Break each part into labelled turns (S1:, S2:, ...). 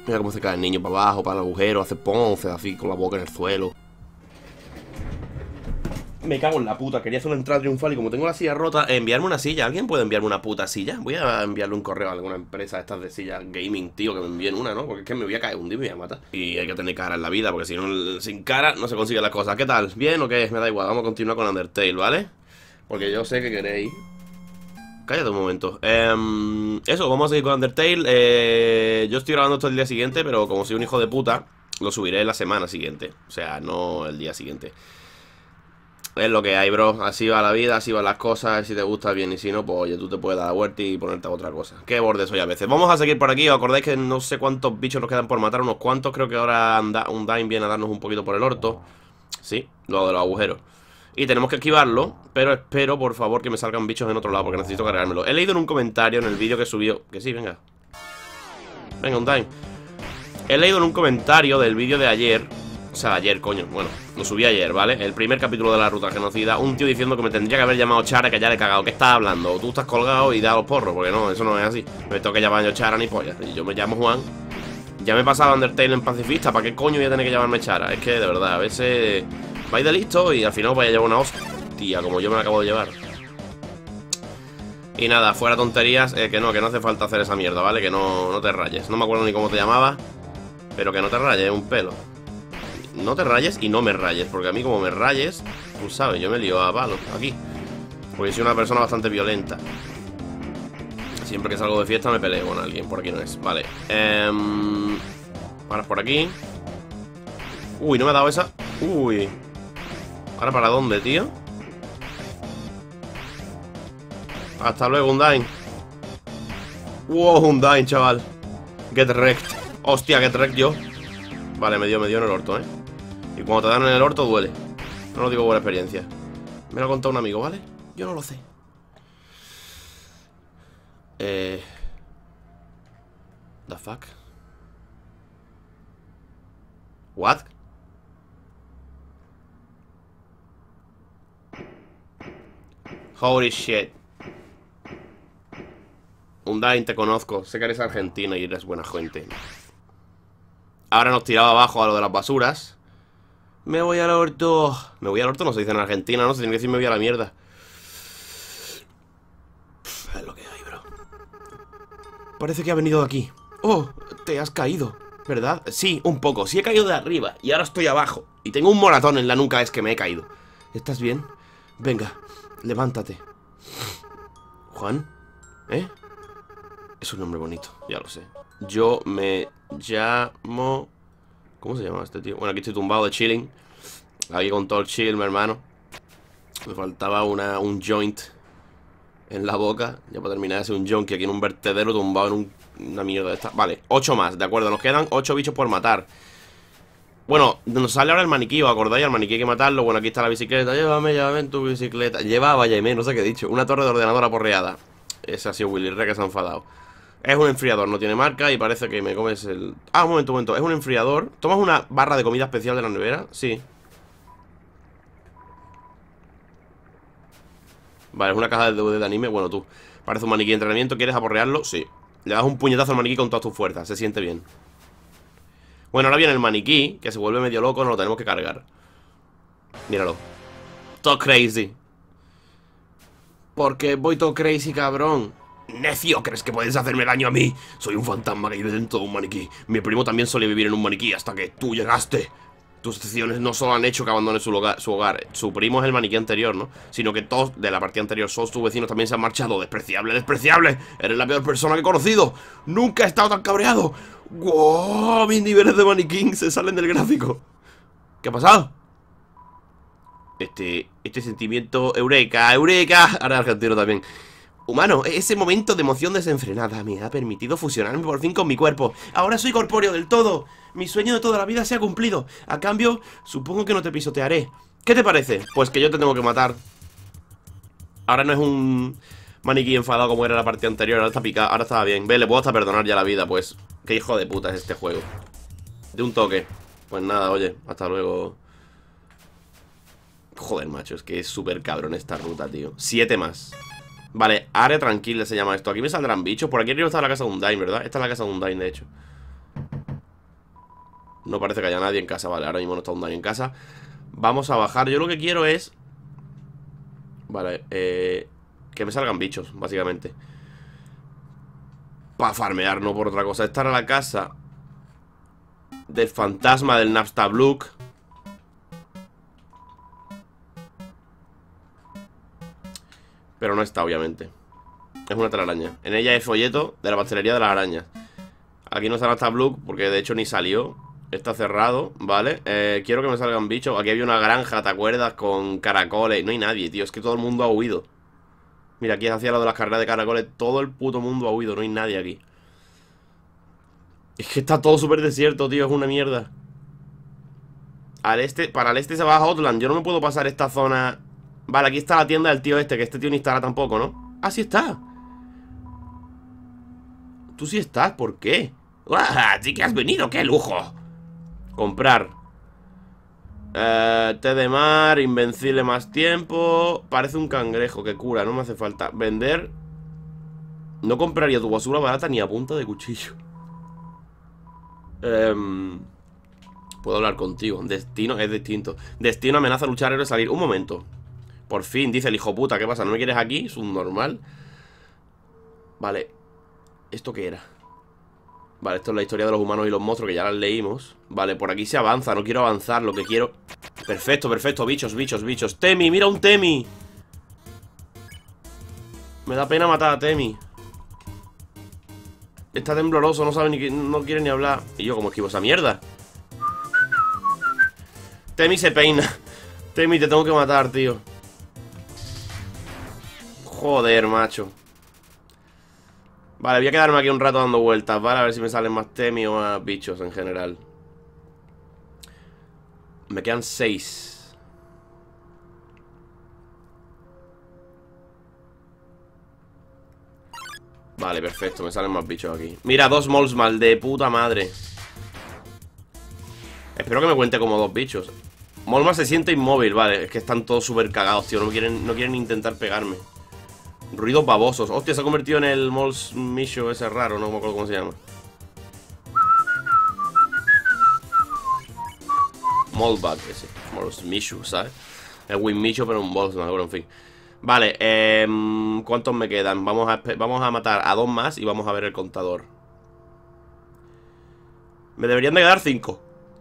S1: Mira cómo se cae el niño para abajo, para el agujero, hace ponce así con la boca en el suelo. Me cago en la puta, quería hacer una entrada triunfal y como tengo la silla rota, enviarme una silla. ¿Alguien puede enviarme una puta silla? Voy a enviarle un correo a alguna empresa de estas de sillas gaming, tío, que me envíen una, ¿no? Porque es que me voy a caer un día y me voy a matar. Y hay que tener cara en la vida, porque si no, sin cara no se consiguen las cosas. ¿Qué tal? ¿Bien o qué? Me da igual, vamos a continuar con Undertale, ¿vale? Porque yo sé que queréis. Cállate un momento. Eso, vamos a seguir con Undertale. Yo estoy grabando esto el día siguiente, pero como soy un hijo de puta, lo subiré la semana siguiente. O sea, no el día siguiente. Es lo que hay, bro. Así va la vida, así van las cosas. Si te gusta, bien, y si no, pues oye, tú te puedes dar la vuelta y ponerte a otra cosa. Qué borde soy a veces. Vamos a seguir por aquí. ¿Os acordáis que no sé cuántos bichos nos quedan por matar? Unos cuantos. Creo que ahora Undyne viene a darnos un poquito por el orto. Sí, lo de los agujeros. Y tenemos que esquivarlo, pero espero, por favor, que me salgan bichos en otro lado, porque necesito cargármelo. He leído en un comentario en el vídeo que subió. Que sí, venga. Venga, Undyne. He leído en un comentario del vídeo de ayer. O sea, ayer, coño, bueno, lo subí ayer, ¿vale? El primer capítulo de la ruta genocida. Un tío diciendo que me tendría que haber llamado Chara, que ya le he cagado. ¿Qué estás hablando? O tú estás colgado y da los porros, porque no, eso no es así. Me tengo que llamar yo Chara ni polla. Y yo me llamo Juan. Ya me he pasado Undertale en pacifista. ¿Para qué coño voy a tener que llamarme Chara? Es que, de verdad, a veces vais de listo y al final os vais a llevar una hostia, como yo me la acabo de llevar. Y nada, fuera tonterías, que no hace falta hacer esa mierda, ¿vale? Que no te rayes. No me acuerdo ni cómo te llamaba, pero que no te rayes, un pelo. No te rayes y no me rayes, porque a mí como me rayes, tú sabes, yo me lío a palos aquí. Porque soy una persona bastante violenta. Siempre que salgo de fiesta me peleo con alguien. Por aquí no es, vale. Paras por aquí. Uy, no me ha dado esa. Uy. ¿Ahora para dónde, tío? Hasta luego, Undyne. Wow, Undyne, chaval. Get wrecked. Hostia, get wrecked yo. Vale, me dio en el orto, ¿eh? Y cuando te dan en el orto duele. No lo digo por experiencia. Me lo ha contado un amigo, ¿vale? Yo no lo sé. The fuck? What? Holy shit. Undyne, te conozco. Sé que eres argentino y eres buena gente. Ahora nos tiraba abajo a lo de las basuras. Me voy al orto. Me voy al orto no se dice en Argentina, ¿no? Se tiene que decir me voy a la mierda. Es lo que hay, bro. Parece que ha venido de aquí. Oh, te has caído, ¿verdad? Sí, un poco. Sí he caído de arriba y ahora estoy abajo. Y tengo un moratón en la nuca, es que me he caído. ¿Estás bien? Venga, levántate. ¿Juan? ¿Eh? Es un nombre bonito, ya lo sé. Yo me llamo... ¿Cómo se llama este tío? Bueno, aquí estoy tumbado de chilling. Aquí con todo el chill, mi hermano. Me faltaba un joint en la boca. Ya para terminar de hacer un junkie aquí en un vertedero tumbado en una mierda de esta. Vale, 8 más, de acuerdo. Nos quedan 8 bichos por matar. Bueno, nos sale ahora el maniquí, ¿os acordáis? Al maniquí hay que matarlo. Bueno, aquí está la bicicleta. Llévame en tu bicicleta. Llevaba, no sé qué he dicho. Una torre de ordenador aporreada. Ese ha sido Willy Re, que se ha enfadado. Es un enfriador, no tiene marca y parece que me comes el... Ah, un momento, es un enfriador. ¿Tomas una barra de comida especial de la nevera? Sí. Vale, es una caja de DVD de anime. Bueno, tú, parece un maniquí de entrenamiento. ¿Quieres aporrearlo? Sí. Le das un puñetazo al maniquí con todas tus fuerzas, se siente bien. Bueno, ahora viene el maniquí, que se vuelve medio loco, nos lo tenemos que cargar. Míralo. Todo crazy. Porque voy todo crazy, cabrón. Necio, ¿crees que puedes hacerme daño a mí? Soy un fantasma que vive dentro de un maniquí. Mi primo también solía vivir en un maniquí hasta que tú llegaste. Tus acciones no solo han hecho que abandone su hogar. Su primo es el maniquí anterior, ¿no? Sino que todos de la partida anterior, todos tus vecinos también se han marchado. Despreciable, despreciable. Eres la peor persona que he conocido. Nunca he estado tan cabreado. ¡Wow! Mis niveles de maniquí se salen del gráfico. ¿Qué ha pasado? Este sentimiento... ¡Eureka! ¡Eureka! Ahora argentino también. Humano, ese momento de emoción desenfrenada me ha permitido fusionarme por fin con mi cuerpo. Ahora soy corpóreo del todo. Mi sueño de toda la vida se ha cumplido. A cambio, supongo que no te pisotearé. ¿Qué te parece? Pues que yo te tengo que matar. Ahora no es un maniquí enfadado como era la partida anterior. Ahora está picado, ahora estaba bien. Ve, le puedo hasta perdonar ya la vida, pues. Qué hijo de puta es este juego. De un toque. Pues nada, oye, hasta luego. Joder, macho, es que es súper cabrón esta ruta, tío. 7 más. Vale, área tranquila se llama esto. Aquí me saldrán bichos. Por aquí arriba está la casa de Undyne, ¿verdad? Esta es la casa de Undyne, de hecho. No parece que haya nadie en casa. Vale, ahora mismo no está un nadie en casa. Vamos a bajar. Yo lo que quiero es... Vale, que me salgan bichos, básicamente. Para farmear, no por otra cosa. Esta era la casa del fantasma del Napstablook. Pero no está, obviamente. Es una telaraña. En ella hay folleto de la pastelería de las arañas. Aquí no está Napstablook porque de hecho ni salió. Está cerrado, ¿vale? Quiero que me salgan bichos. Aquí había una granja, ¿te acuerdas? Con caracoles. No hay nadie, tío. Es que todo el mundo ha huido. Mira, aquí hacía lo de las carreras de caracoles. Todo el puto mundo ha huido. No hay nadie aquí. Es que está todo súper desierto, tío. Es una mierda. Al este, para el este se va a Hotland. Yo no me puedo pasar esta zona. Vale, aquí está la tienda del tío este. Que este tío ni estará tampoco, ¿no? Ah, sí está. Tú sí estás, ¿por qué? ¡Ah! Sí que has venido, qué lujo. Comprar té de mar, invencible más tiempo. Parece un cangrejo, que cura, no me hace falta. Vender. No compraría tu basura barata ni a punta de cuchillo. Puedo hablar contigo. Destino es distinto. Destino, amenaza, luchar, héroe, salir. Un momento. Por fin, dice el hijo puta. ¿Qué pasa? ¿No me quieres aquí? Es un normal. Vale. ¿Esto qué era? Vale, esto es la historia de los humanos y los monstruos, que ya las leímos. Vale, por aquí se avanza, no quiero avanzar. Lo que quiero... Perfecto, perfecto, bichos, bichos, bichos. Temi, mira un Temi. Me da pena matar a Temi. Está tembloroso, no sabe ni... No quiere ni hablar. Y yo, ¿cómo esquivo esa mierda? Temi se peina. Temi, te tengo que matar, tío. Joder, macho. Vale, voy a quedarme aquí un rato dando vueltas, ¿vale? A ver si me salen más Temi o más bichos en general. Me quedan 6. Vale, perfecto, me salen más bichos aquí. Mira, 2 Molsmal de puta madre. Espero que me cuente como 2 bichos. Molsmal se siente inmóvil, vale. Es que están todos súper cagados, tío. No quieren intentar pegarme. Ruidos babosos. Hostia, se ha convertido en el Mols Micho ese raro, no me acuerdo cómo se llama. Molbag ese. Mols Micho, ¿sabes? El Win Micho, pero un boss, no, bueno, en fin. Vale, ¿cuántos me quedan? Vamos a matar a 2 más y vamos a ver el contador. Me deberían de quedar 5.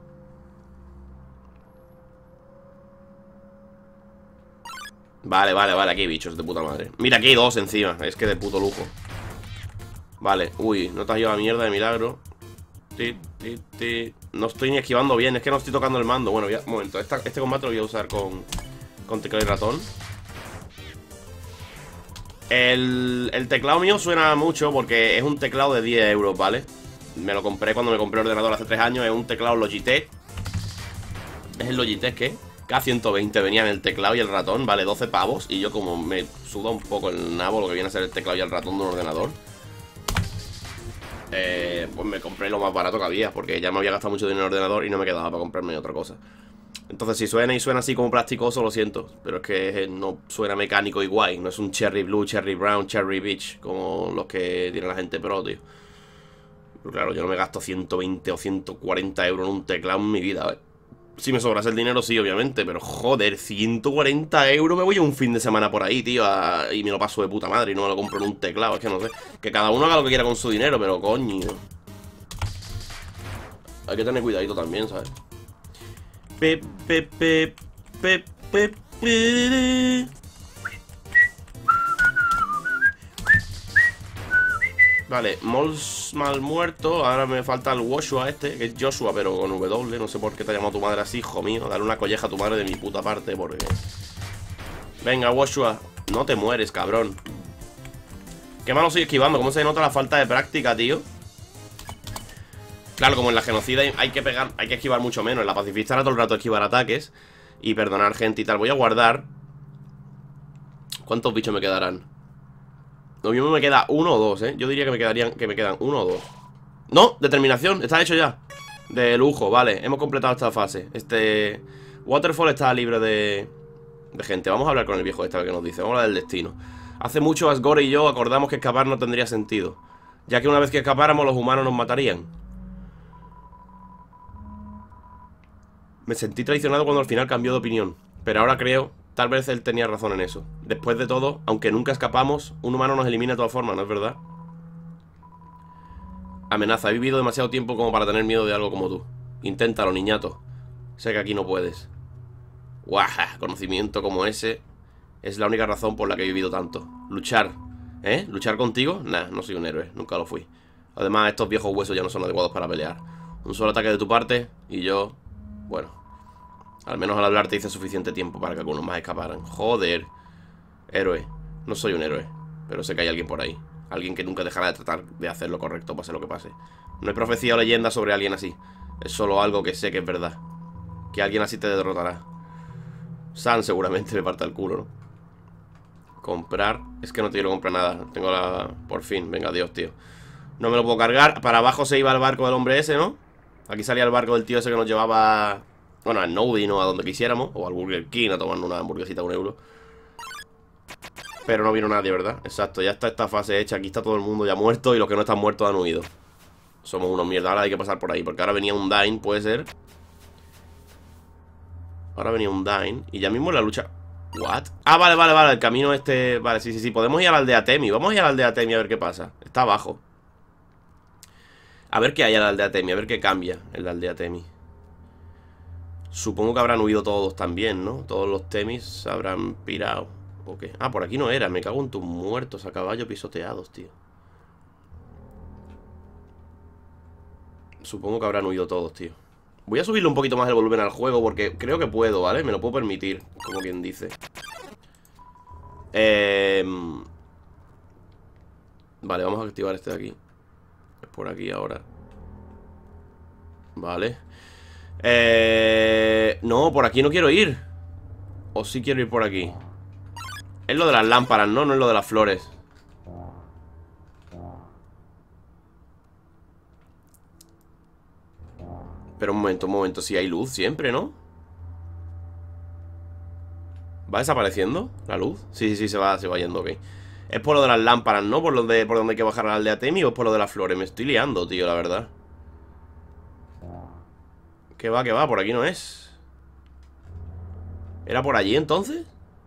S1: Vale, vale, vale, aquí hay bichos de puta madre. Mira, aquí hay 2 encima, es que de puto lujo. Vale, uy, no te has llevado mierda de milagro. No estoy ni esquivando bien, es que no estoy tocando el mando. Bueno, un momento, este combate lo voy a usar con teclado y ratón. El teclado mío suena mucho porque es un teclado de 10 euros, ¿vale? Me lo compré cuando me compré el ordenador hace 3 años. Es un teclado Logitech. ¿Es el Logitech qué? K120 venía en el teclado y el ratón, vale, 12 pavos. Y yo como me suda un poco el nabo lo que viene a ser el teclado y el ratón de un ordenador, pues me compré lo más barato que había, porque ya me había gastado mucho dinero en el ordenador y no me quedaba para comprarme otra cosa. Entonces si suena y suena así como plasticoso, lo siento, pero es que no suena mecánico y guay. No es un Cherry Blue, Cherry Brown, Cherry Beach como los que tiene la gente pro, tío. Pero claro, yo no me gasto 120 o 140 euros en un teclado en mi vida, ¿eh? Si me sobrase el dinero, sí, obviamente. Pero joder, 140 euros. Me voy a un fin de semana por ahí, tío, y me lo paso de puta madre y no me lo compro en un teclado. Es que no sé. Que cada uno haga lo que quiera con su dinero, pero coño. Hay que tener cuidadito también, ¿sabes? Vale, Mols mal muerto. Ahora me falta el Woshua este, que es Joshua, pero con W. No sé por qué te ha llamado tu madre así, hijo mío. Dale una colleja a tu madre de mi puta parte, porque... Venga, Woshua. No te mueres, cabrón. Qué malo estoy esquivando. ¿Cómo se nota la falta de práctica, tío? Claro, como en la genocida hay que esquivar mucho menos. En la pacifista era todo el rato esquivar ataques y perdonar gente y tal. Voy a guardar. ¿Cuántos bichos me quedarán? Lo mismo me queda 1 o 2, ¿eh? Yo diría que me quedan 1 o 2. ¡No! Determinación, está hecho ya. De lujo, vale, hemos completado esta fase. Waterfall está libre de gente. Vamos a hablar con el viejo este, a ver qué nos dice. Vamos a hablar del destino. Hace mucho Asgore y yo acordamos que escapar no tendría sentido, ya que una vez que escapáramos los humanos nos matarían. Me sentí traicionado cuando al final cambió de opinión. Pero ahora creo, tal vez él tenía razón en eso. Después de todo, aunque nunca escapamos, un humano nos elimina de todas formas, ¿no es verdad? Amenaza, he vivido demasiado tiempo como para tener miedo de algo como tú. Inténtalo, niñato. Sé que aquí no puedes. Guaja, conocimiento como ese es la única razón por la que he vivido tanto. Luchar. ¿Eh? ¿Luchar contigo? Nah, no soy un héroe, nunca lo fui. Además, estos viejos huesos ya no son adecuados para pelear. Un solo ataque de tu parte y yo... Bueno, al menos al hablarte hice suficiente tiempo para que algunos más escaparan. Joder. Héroe. No soy un héroe, pero sé que hay alguien por ahí. Alguien que nunca dejará de tratar de hacer lo correcto, pase lo que pase. No hay profecía o leyenda sobre alguien así. Es solo algo que sé que es verdad. Que alguien así te derrotará. San seguramente me parta el culo, ¿no? Comprar. Es que no te quiero comprar nada. Tengo la... Por fin, venga, Dios, tío. No me lo puedo cargar. Para abajo se iba el barco del hombre ese, ¿no? Aquí salía el barco del tío ese que nos llevaba... Bueno, a Snowdin o a donde quisiéramos. O al Burger King a tomar una hamburguesita a €1. Pero no vino nadie, ¿verdad? Exacto, ya está esta fase hecha. Aquí está todo el mundo ya muerto y los que no están muertos han huido. Somos unos mierda. Ahora hay que pasar por ahí, porque ahora venía un Dine, puede ser. Ahora venía un Dine y ya mismo la lucha... ¿What? Ah, vale, el camino este... Vale, sí, podemos ir a la aldea Temi. Vamos a ir a la aldea Temi a ver qué pasa. Está abajo. A ver qué hay en la aldea Temi, a ver qué cambia en la aldea Temi. Supongo que habrán huido todos también, ¿no? Todos los Temis se habrán pirado. Ok. Ah, por aquí no era, me cago en tus muertos a caballo pisoteados, tío. Supongo que habrán huido todos, tío. Voy a subirle un poquito más el volumen al juego porque creo que puedo, ¿vale? Me lo puedo permitir, como quien dice. Vale, vamos a activar este de aquí. Es por aquí ahora. Vale. No, por aquí no quiero ir. O sí quiero ir por aquí. Es lo de las lámparas, ¿no? No es lo de las flores. Pero un momento, si hay luz siempre, ¿no? ¿Va desapareciendo la luz? Sí, se va yendo, ok. Es por lo de las lámparas, ¿no? Por donde hay que bajar a la aldea Temi. O es por lo de las flores. Me estoy liando, tío, la verdad. ¿Qué va? Por aquí no es. ¿Era por allí entonces?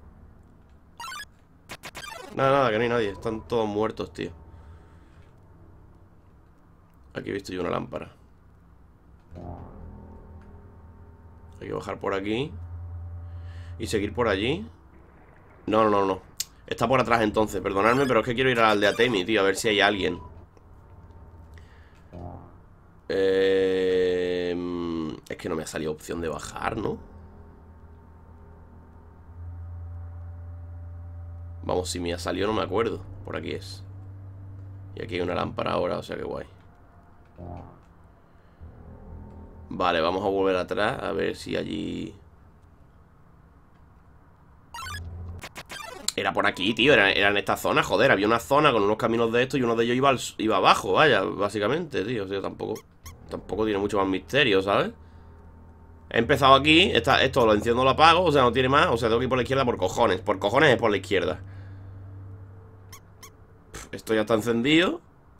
S1: Nada, que no hay nadie. Están todos muertos, tío. Aquí he visto yo una lámpara. Hay que bajar por aquí y seguir por allí. No. Está por atrás entonces, perdonadme, pero es que quiero ir a la aldea Temi, tío, a ver si hay alguien. Es que no me ha salido opción de bajar, ¿no? Vamos, si me ha salido no me acuerdo. Por aquí es. Y aquí hay una lámpara ahora, o sea que guay. Vale, vamos a volver atrás a ver si allí... Era por aquí, tío, era en esta zona, joder. Había una zona con unos caminos de estos y uno de ellos iba abajo, vaya, básicamente, tío. O sea, tampoco tiene mucho más misterio, ¿sabes? He empezado aquí, esto lo enciendo, lo apago, o sea, no tiene más. O sea, tengo que ir por la izquierda por cojones. Por cojones es por la izquierda. Esto ya está encendido.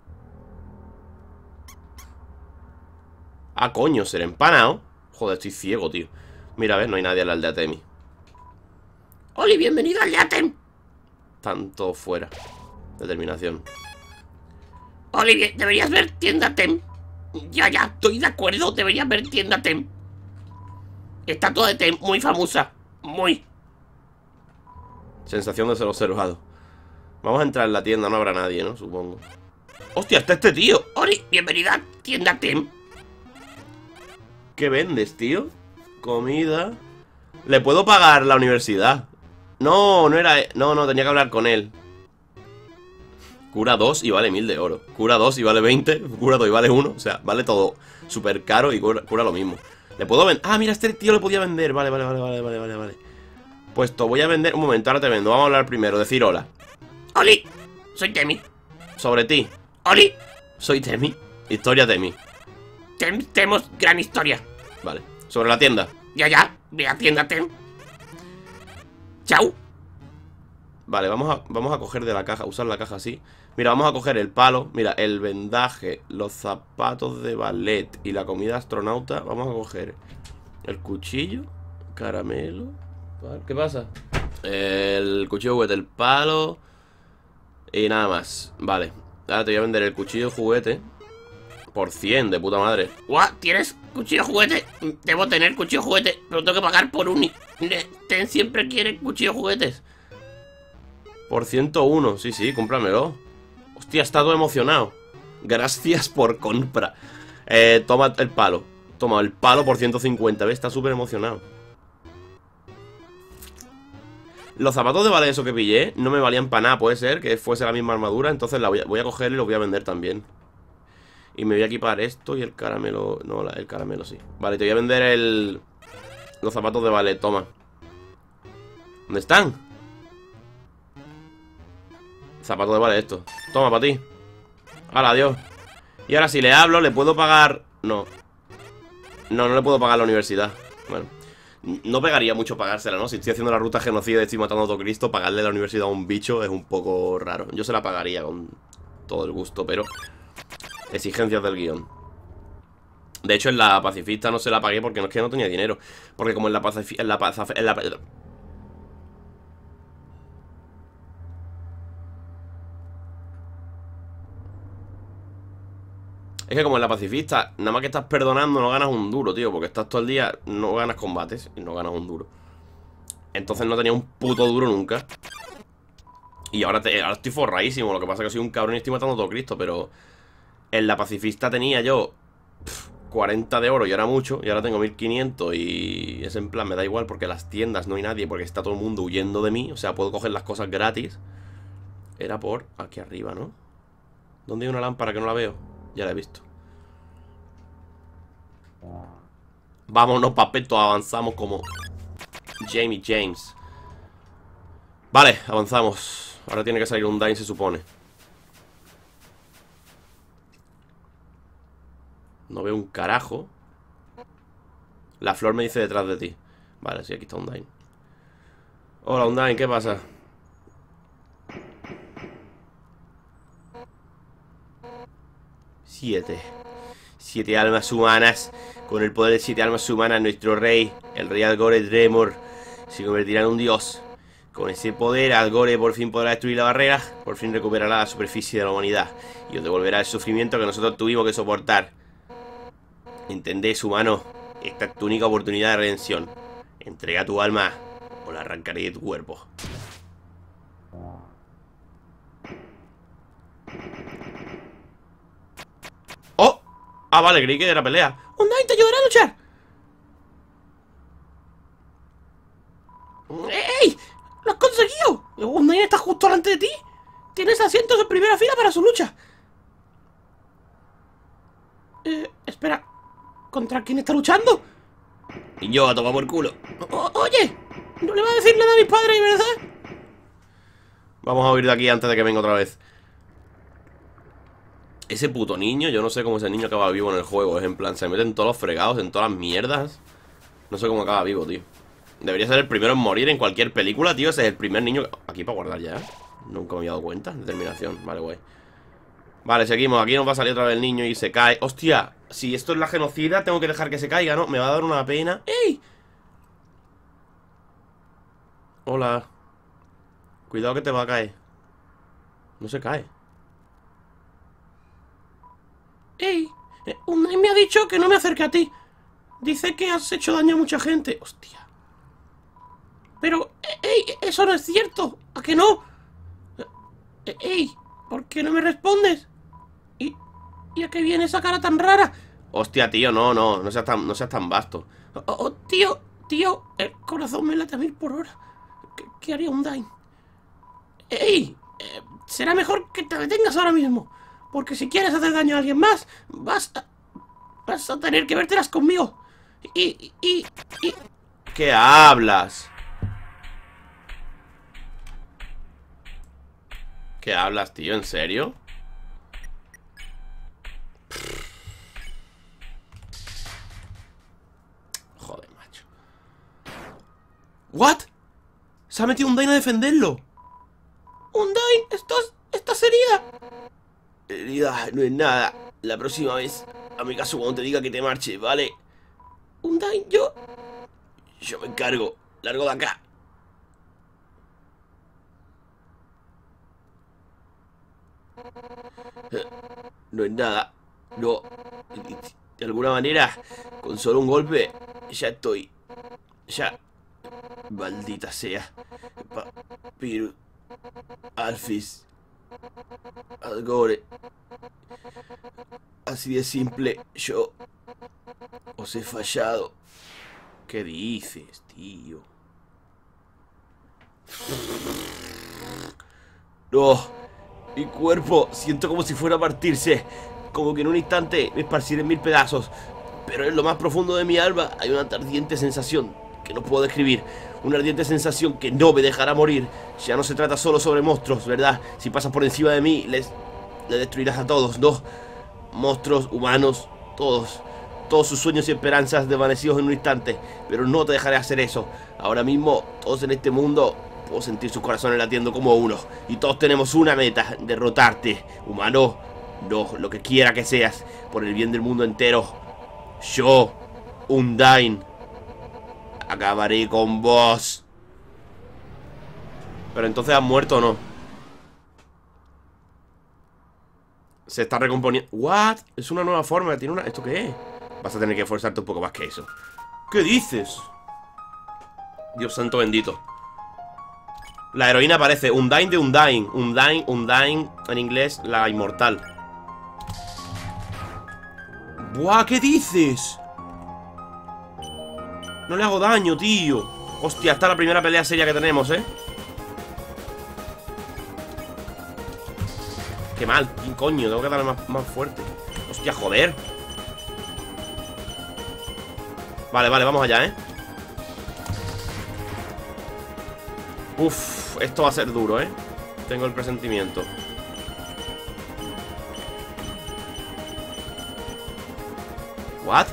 S1: Ah, coño, ser empanado. Joder, estoy ciego, tío. Mira, a ver, no hay nadie en la aldea Temi. ¡Oli, bienvenido al aldea Temi! Tanto fuera. Determinación. Oli, deberías ver tienda Tem. Ya, estoy de acuerdo, deberías ver tienda Tem. Estatua de Tem, muy famosa. Muy. Sensación de ser observado. Vamos a entrar en la tienda, no habrá nadie, ¿no? Supongo. ¡Hostia, está este tío! ¡Oli, bienvenida a tienda Tem! ¿Qué vendes, tío? Comida. ¿Le puedo pagar la universidad? No, no era... No, tenía que hablar con él. Cura 2 y vale 1000 de oro. Cura 2 y vale 20. Cura 2 y vale 1. O sea, vale todo súper caro y cura lo mismo. Le puedo vender... Ah, mira, este tío le podía vender. Vale. Pues te voy a vender... Un momento, ahora te vendo. Vamos a hablar primero, decir hola. Oli, soy Temi. Sobre ti. Oli, soy Temi. Historia Temi. Tenemos gran historia. Vale, sobre la tienda. Ya, ve a tienda Tem. Chao. Vale, vamos a coger de la caja, usar la caja así. Mira, vamos a coger el palo. Mira, el vendaje, los zapatos de ballet y la comida astronauta. Vamos a coger El cuchillo. Caramelo. ¿Qué pasa? El cuchillo juguete, el palo. Y nada más. Vale. Ahora te voy a vender el cuchillo juguete por 100, de puta madre.
S2: ¡Guau! ¿Tienes cuchillo juguete? Debo tener cuchillo juguete, pero tengo que pagar por un... Ten siempre quiere cuchillo juguetes.
S1: Por 101, sí, cómpramelo. Hostia, está todo emocionado. Gracias por compra. Toma el palo. Toma el palo por 150, ¿ves? Está súper emocionado. Los zapatos de vale eso que pillé no me valían para nada. Puede ser que fuese la misma armadura. Entonces la voy a coger y los voy a vender también. Y me voy a equipar esto y el caramelo. No, el caramelo sí. Vale, te voy a vender los zapatos de vale, toma. ¿Dónde están? Zapatos de vale esto. Toma, para ti. Hala, adiós. Y ahora si le hablo, ¿le puedo pagar? No. No le puedo pagar la universidad. Bueno, no pegaría mucho pagársela, ¿no? Si estoy haciendo la ruta genocida y estoy matando a todo Cristo, pagarle la universidad a un bicho es un poco raro. Yo se la pagaría con todo el gusto, pero... exigencias del guión. De hecho, en la pacifista no se la pagué porque no es que no tenía dinero. Porque como en la pacifista... Es que como en la pacifista, nada más que estás perdonando no ganas un duro, tío. Porque estás todo el día, no ganas combates y no ganas un duro. Entonces no tenía un puto duro nunca. Y ahora estoy forradísimo. Lo que pasa es que soy un cabrón y estoy matando a todo Cristo. Pero en la pacifista tenía yo 40 de oro y era mucho. Y ahora tengo 1500 y es en plan, me da igual porque las tiendas no hay nadie. Porque está todo el mundo huyendo de mí. O sea, puedo coger las cosas gratis. Era por aquí arriba, ¿no? ¿Dónde hay una lámpara que no la veo? Ya la he visto. Vámonos, papeto, avanzamos como Jamie James. Vale, avanzamos. Ahora tiene que salir un Dain, se supone. No veo un carajo. La flor me dice detrás de ti. Vale, sí, aquí está un Dain. Hola, Undyne, ¿qué pasa? Siete almas humanas. Con el poder de 7 almas humanas, nuestro rey, el rey Algore Dremor, se convertirá en un dios. Con ese poder, Algore por fin podrá destruir la barrera. Por fin recuperará la superficie de la humanidad y os devolverá el sufrimiento que nosotros tuvimos que soportar. ¿Entendés, humano? Esta es tu única oportunidad de redención. Entrega tu alma o la arrancaré de tu cuerpo. ¡Oh! Ah, vale, creí que era pelea.
S2: Undyne te ayudará a luchar. ¡Ey! ¡Lo has conseguido! Undyne está justo delante de ti. Tienes asientos en primera fila para su lucha. Espera. ¿Contra quién está luchando?
S1: Y yo a tomar por culo.
S2: Oye, no le va a decir nada a mis padres, ¿verdad?
S1: Vamos a huir de aquí antes de que venga otra vez. Ese puto niño, yo no sé cómo ese niño acaba vivo en el juego. Es en plan, se mete en todos los fregados, en todas las mierdas. No sé cómo acaba vivo, tío. Debería ser el primero en morir en cualquier película, tío. Ese es el primer niño... Aquí para guardar ya. Nunca me había dado cuenta. Determinación, vale, guay. Vale, seguimos, aquí nos va a salir otra vez el niño y se cae. ¡Hostia! Si esto es la genocida, tengo que dejar que se caiga, ¿no? Me va a dar una pena.
S2: ¡Ey!
S1: Hola. Cuidado que te va a caer. No se cae.
S2: ¡Ey! Undyne me ha dicho que no me acerque a ti. Dice que has hecho daño a mucha gente. ¡Hostia! Pero, ¡ey! Eso no es cierto. ¿A que no? ¡Ey! ¿Por qué no me respondes? ¿Y a qué viene esa cara tan rara?
S1: Hostia, tío, no seas tan vasto.
S2: Tío, el corazón me late a 1000 por hora. ¿Qué haría Undyne? ¡Ey! Será mejor que te detengas ahora mismo. Porque si quieres hacer daño a alguien más, vas a tener que vértelas conmigo.
S1: ¿Qué hablas? ¿Qué hablas, tío? ¿En serio? Joder, macho. ¿What? Se ha metido Undyne a defenderlo.
S2: Undyne, estás herida.
S1: Herida, no es nada. La próxima vez, a mi caso cuando te diga que te marches, ¿vale?
S2: Undyne, yo...
S1: Yo me encargo. Largo de acá. No es nada. No. De alguna manera, con solo un golpe, ya estoy. Ya. Maldita sea. Papyrus. Alphys. Algore. Así de simple, yo os he fallado. ¿Qué dices, tío? No, mi cuerpo, siento como si fuera a partirse. Como que en un instante me esparciré en mil pedazos. Pero en lo más profundo de mi alma hay una ardiente sensación que no puedo describir. Una ardiente sensación que no me dejará morir. Ya no se trata solo sobre monstruos, ¿verdad? Si pasas por encima de mí, les destruirás a todos, ¿no? Monstruos, humanos, todos. Todos sus sueños y esperanzas desvanecidos en un instante. Pero no te dejaré hacer eso. Ahora mismo, todos en este mundo puedo sentir sus corazones latiendo como uno. Y todos tenemos una meta: derrotarte, humano. No, lo que quiera que seas, por el bien del mundo entero. Yo, Undyne, acabaré con vos. Pero entonces has muerto o no. Se está recomponiendo. ¿What? Es una nueva forma. Tiene una... ¿Esto qué es? Vas a tener que esforzarte un poco más que eso. ¿Qué dices? Dios santo bendito. La heroína aparece. Undyne de Undyne. Undyne en inglés, la inmortal. ¡Buah! ¿Qué dices? No le hago daño, tío. Hostia, esta es la primera pelea seria que tenemos, ¿eh? Qué mal, ¿qué coño? Tengo que darle más fuerte. Hostia, joder. Vale, vamos allá, ¿eh? Uf, esto va a ser duro, ¿eh? Tengo el presentimiento. ¿What?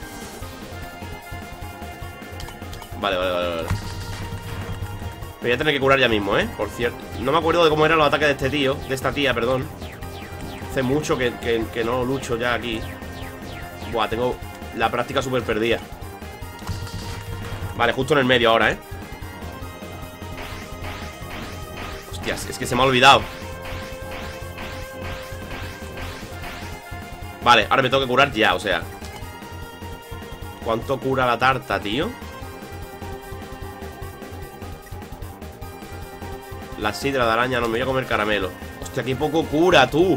S1: Vale. Me voy a tener que curar ya mismo, ¿eh? Por cierto, no me acuerdo de cómo eran los ataques de este tío. De esta tía, perdón. Hace mucho que no lucho ya aquí. Buah, tengo la práctica súper perdida. Vale, justo en el medio ahora, ¿eh? Hostias, es que se me ha olvidado. Vale, ahora me tengo que curar ya, o sea. ¿Cuánto cura la tarta, tío? La sidra de araña, no me voy a comer caramelo. Hostia, qué poco cura, tú.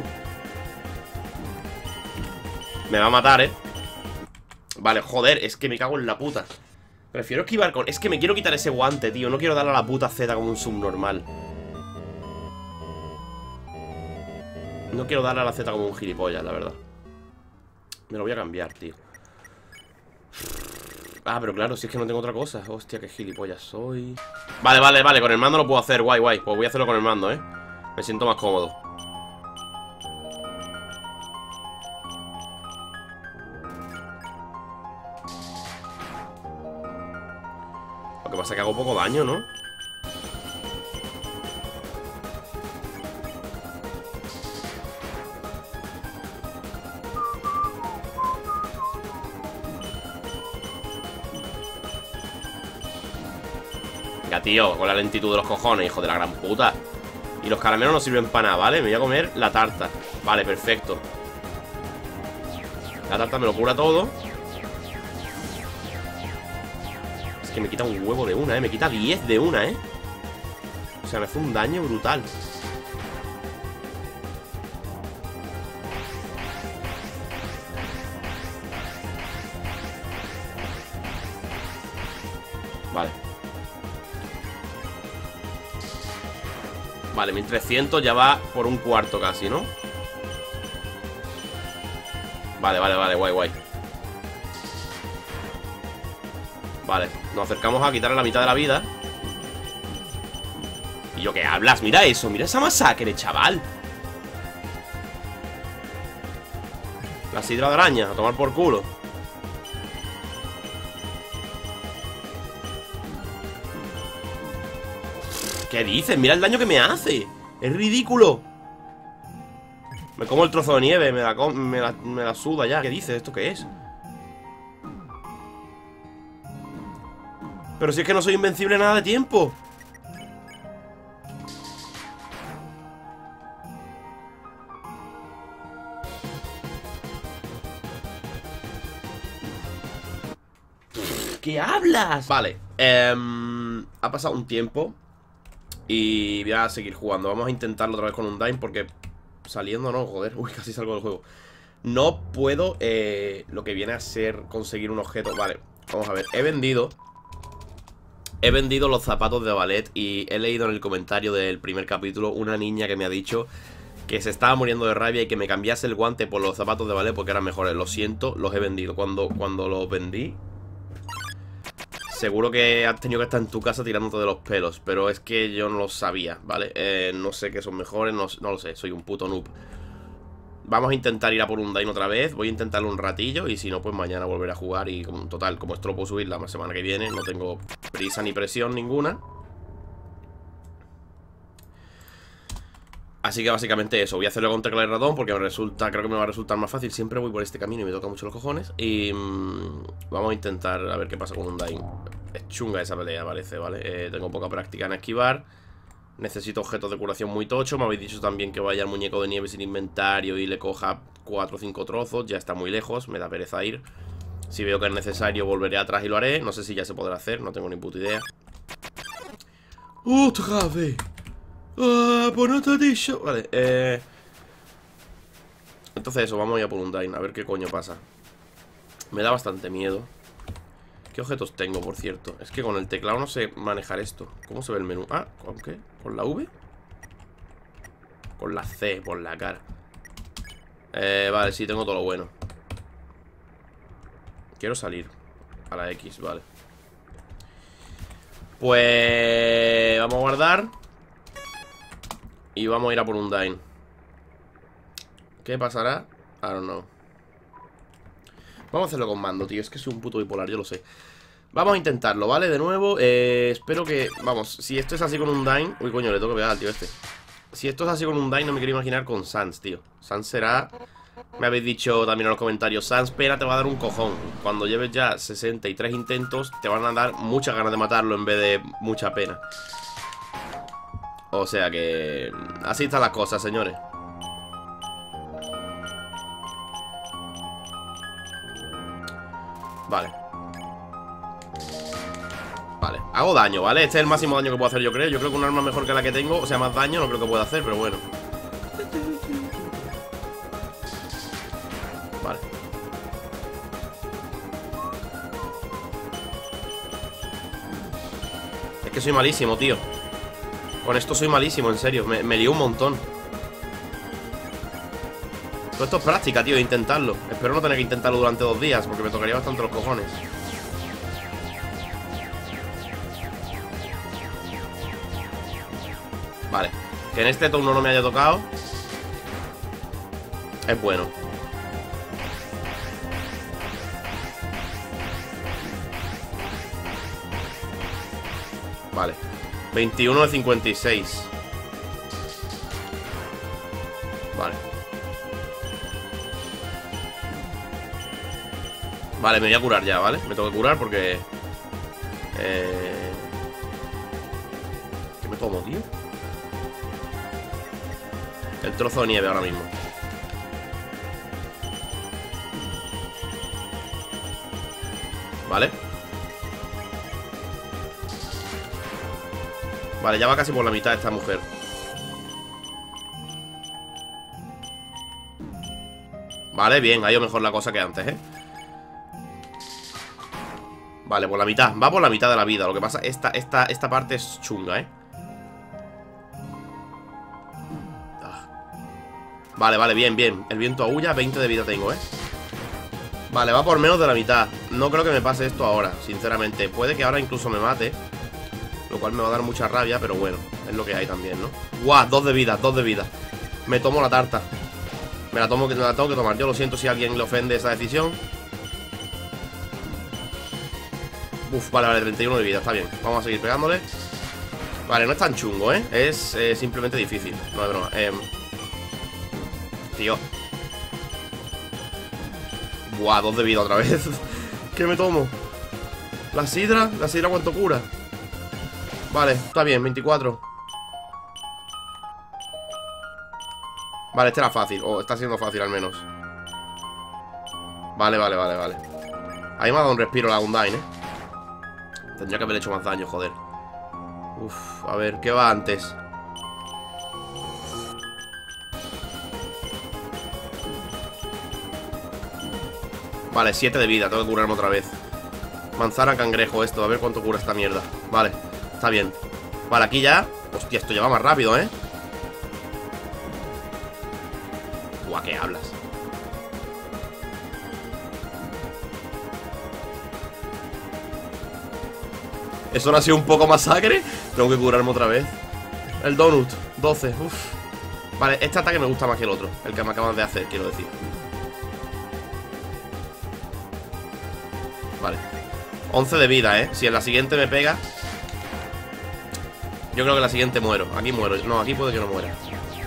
S1: Me va a matar, ¿eh? Vale, joder, es que me cago en la puta. Prefiero esquivar con... Es que me quiero quitar ese guante, tío. No quiero darle a la puta Z como un subnormal. No quiero darle a la Z como un gilipollas, la verdad. Me lo voy a cambiar, tío. Ah, pero claro, si es que no tengo otra cosa. Hostia, qué gilipollas soy. Vale, con el mando lo puedo hacer, guay. Pues voy a hacerlo con el mando, ¿eh? Me siento más cómodo. Lo que pasa es que hago poco daño, ¿no? Venga, tío, con la lentitud de los cojones, hijo de la gran puta. Y los caramelos no sirven para nada, ¿vale? Me voy a comer la tarta. Vale, perfecto. La tarta me lo cura todo. Es que me quita un huevo de una, ¿eh? Me quita 10 de una, ¿eh? O sea, me hace un daño brutal. Vale. Vale, 1300 ya va por un cuarto casi, ¿no? Vale, guay. Vale, nos acercamos a quitarle la mitad de la vida. ¿Y yo qué hablas? Mira eso, mira esa masacre, chaval. La sidra de araña, a tomar por culo. ¿Qué dices? Mira el daño que me hace. Es ridículo. Me como el trozo de nieve, me la suda ya. ¿Qué dices? ¿Esto qué es? Pero si es que no soy invencible nada de tiempo. ¿Qué hablas? Vale, ha pasado un tiempo y voy a seguir jugando. Vamos a intentarlo otra vez con Undyne porque saliendo no, joder, uy, casi salgo del juego. No puedo, lo que viene a ser conseguir un objeto. Vale, vamos a ver, he vendido los zapatos de ballet y he leído en el comentario del primer capítulo una niña que me ha dicho que se estaba muriendo de rabia y que me cambiase el guante por los zapatos de ballet porque eran mejores. Lo siento, los he vendido. Cuando los vendí, seguro que has tenido que estar en tu casa tirándote de los pelos, pero es que yo no lo sabía, ¿vale? No sé qué son mejores, no lo sé, soy un puto noob. Vamos a intentar ir a por Undyne otra vez. Voy a intentarlo un ratillo y si no, pues mañana volveré a jugar. Y total, como esto lo puedo subir la semana que viene, no tengo prisa ni presión ninguna. Así que básicamente eso. Voy a hacerlo con tecla y ratón porque creo que me va a resultar más fácil. Siempre voy por este camino y me toca mucho los cojones. Y vamos a intentar a ver qué pasa con Undyne. Es chunga esa pelea, parece, ¿vale? Tengo poca práctica en esquivar. Necesito objetos de curación muy tocho. Me habéis dicho también que vaya al muñeco de nieve sin inventario y le coja 4 o 5 trozos. Ya está muy lejos, me da pereza ir. Si veo que es necesario volveré atrás y lo haré. No sé si ya se podrá hacer, no tengo ni puta idea. ¡Otra vez! Pues no te he dicho. Vale, entonces eso, vamos a ir a por Undyne. A ver qué coño pasa. Me da bastante miedo. ¿Qué objetos tengo, por cierto? Es que con el teclado no sé manejar esto. ¿Cómo se ve el menú? Ah, ¿con qué? ¿Con la V? Con la C, por la cara. Vale, sí, tengo todo lo bueno. Quiero salir a la X, vale. Pues vamos a guardar y vamos a ir a por Undyne. ¿Qué pasará? I don't know. Vamos a hacerlo con mando, tío. Es que soy un puto bipolar, yo lo sé. Vamos a intentarlo, ¿vale? De nuevo, espero que... Vamos, si esto es así con Undyne... Uy, coño, le tengo que pegar al tío este. Si esto es así con Undyne, no me quiero imaginar con Sans, tío. Sans será... Me habéis dicho también en los comentarios, Sans pena te va a dar un cojón. Cuando lleves ya 63 intentos, te van a dar muchas ganas de matarlo en vez de mucha pena. O sea que... Así están las cosas, señores. Vale. Vale, hago daño, ¿vale? Este es el máximo daño que puedo hacer, yo creo. Yo creo que un arma mejor que la que tengo, o sea, más daño, no creo que pueda hacer, pero bueno. Vale. Es que soy malísimo, tío. Con esto soy malísimo, en serio. Me lío un montón. Todo esto es práctica, tío, de intentarlo. Espero no tener que intentarlo durante 2 días, porque me tocaría bastante los cojones. Vale, que en este turno no me haya tocado es bueno. Vale, 21 de 56. Vale. Vale, me voy a curar ya, ¿vale? Me tengo que curar porque... ¿Qué me tomo, tío? El trozo de nieve ahora mismo. Vale. Vale, ya va casi por la mitad esta mujer. Vale, bien, ha ido mejor la cosa que antes, ¿eh? Vale, por la mitad, va por la mitad de la vida. Lo que pasa, esta parte es chunga, ¿eh? Vale, vale, bien, bien. El viento aúlla, 20 de vida tengo, ¿eh? Vale, va por menos de la mitad. No creo que me pase esto ahora, sinceramente. Puede que ahora incluso me mate, lo cual me va a dar mucha rabia, pero bueno, es lo que hay también, ¿no? ¡Guau! 2 de vida, 2 de vida. Me tomo la tarta. Me la tengo que tomar. Yo lo siento si a alguien le ofende esa decisión. Uf, vale, vale, 31 de vida, está bien. Vamos a seguir pegándole. Vale, no es tan chungo, ¿eh? Es simplemente difícil, no es broma. Tío. Buah, 2 de vida otra vez. ¿Qué me tomo? ¿La sidra cuánto cura? Vale, está bien, 24. Vale, este era fácil. O está siendo fácil al menos. Vale. Ahí me ha dado un respiro la Undyne, Tendría que haber hecho más daño, joder. Uf, a ver, ¿qué va antes? Vale, 7 de vida, tengo que curarme otra vez. Manzana cangrejo esto, a ver cuánto cura esta mierda. Vale, está bien. Vale, aquí ya. Hostia, esto ya va más rápido, Buah, ¿qué hablas? ¿Eso no ha sido un poco masacre? Tengo que curarme otra vez. El donut, 12, uff. Vale, este ataque me gusta más que el otro. El que me acaban de hacer, quiero decir. Vale, 11 de vida, Si en la siguiente me pega, yo creo que en la siguiente muero. Aquí muero, no, aquí puede que no muera.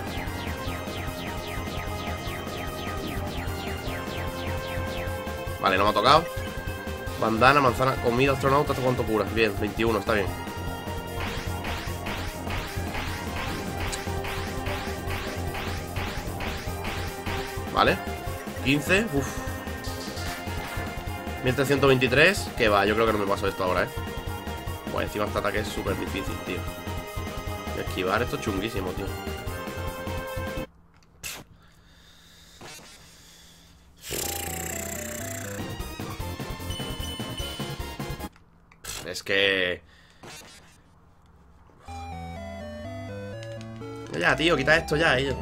S1: Vale, no me ha tocado. Bandana, manzana, comida, astronauta, ¿hasta cuánto cura? Bien, 21, está bien. Vale, 15, uff. 1323, que va, yo creo que no me paso esto ahora, Pues encima este ataque es súper difícil, tío. Esquivar esto es chunguísimo, tío. Es que... Ya, tío, quita esto ya, ellos.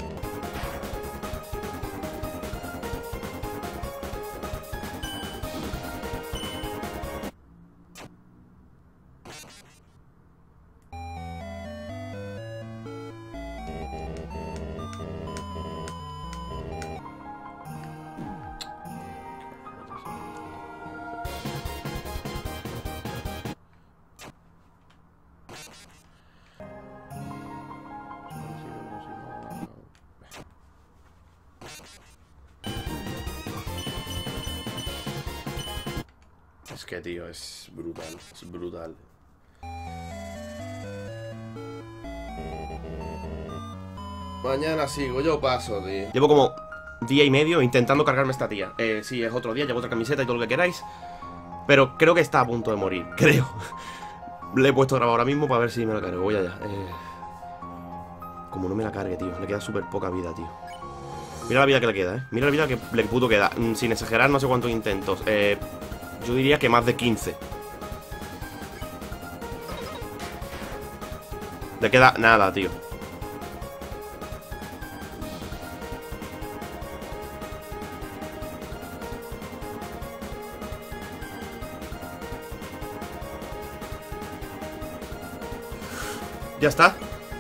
S1: Es que, tío, es brutal. Es brutal. Mañana sigo, yo paso, tío. Llevo como día y medio intentando cargarme esta tía. Sí, es otro día, llevo otra camiseta y todo lo que queráis. Pero creo que está a punto de morir, creo. Le he puesto a grabar ahora mismo para ver si me la cargo. Voy allá. Como no me la cargue, tío. Le queda súper poca vida, tío. Mira la vida que le queda, Mira la vida que le puto queda. Sin exagerar, no sé cuántos intentos. Yo diría que más de 15. Le queda nada, tío. Ya está.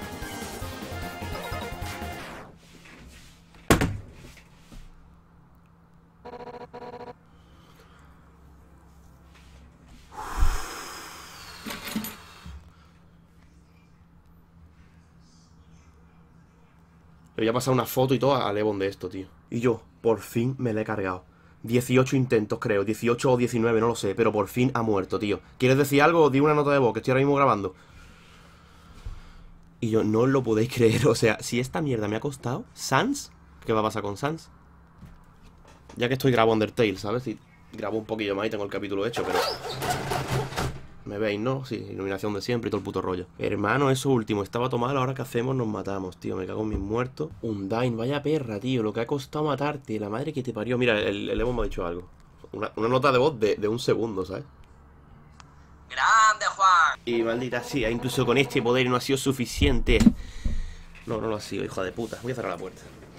S1: Le voy a pasar una foto y todo a Levon de esto, tío. Y yo, por fin me la he cargado. 18 intentos, creo. 18 o 19, no lo sé. Pero por fin ha muerto, tío. ¿Quieres decir algo? Di una nota de voz, que estoy ahora mismo grabando. Y yo, no os lo podéis creer. O sea, si esta mierda me ha costado Sans, ¿qué va a pasar con Sans? Ya que estoy grabando Undertale, ¿sabes? Y grabo un poquillo más y tengo el capítulo hecho, pero... ¿Me veis, no? Sí, iluminación de siempre y todo el puto rollo. Hermano, eso último, estaba todo mal, ahora que hacemos nos matamos, tío. Me cago en mis muertos. Undyne, vaya perra, tío. Lo que ha costado matarte, la madre que te parió. Mira, el Evo me ha dicho algo. Una nota de voz de un segundo, ¿sabes?
S3: ¡Grande, Juan!
S1: Y maldita sea, incluso con este poder no ha sido suficiente. No, no lo ha sido, hijo de puta. Voy a cerrar la puerta.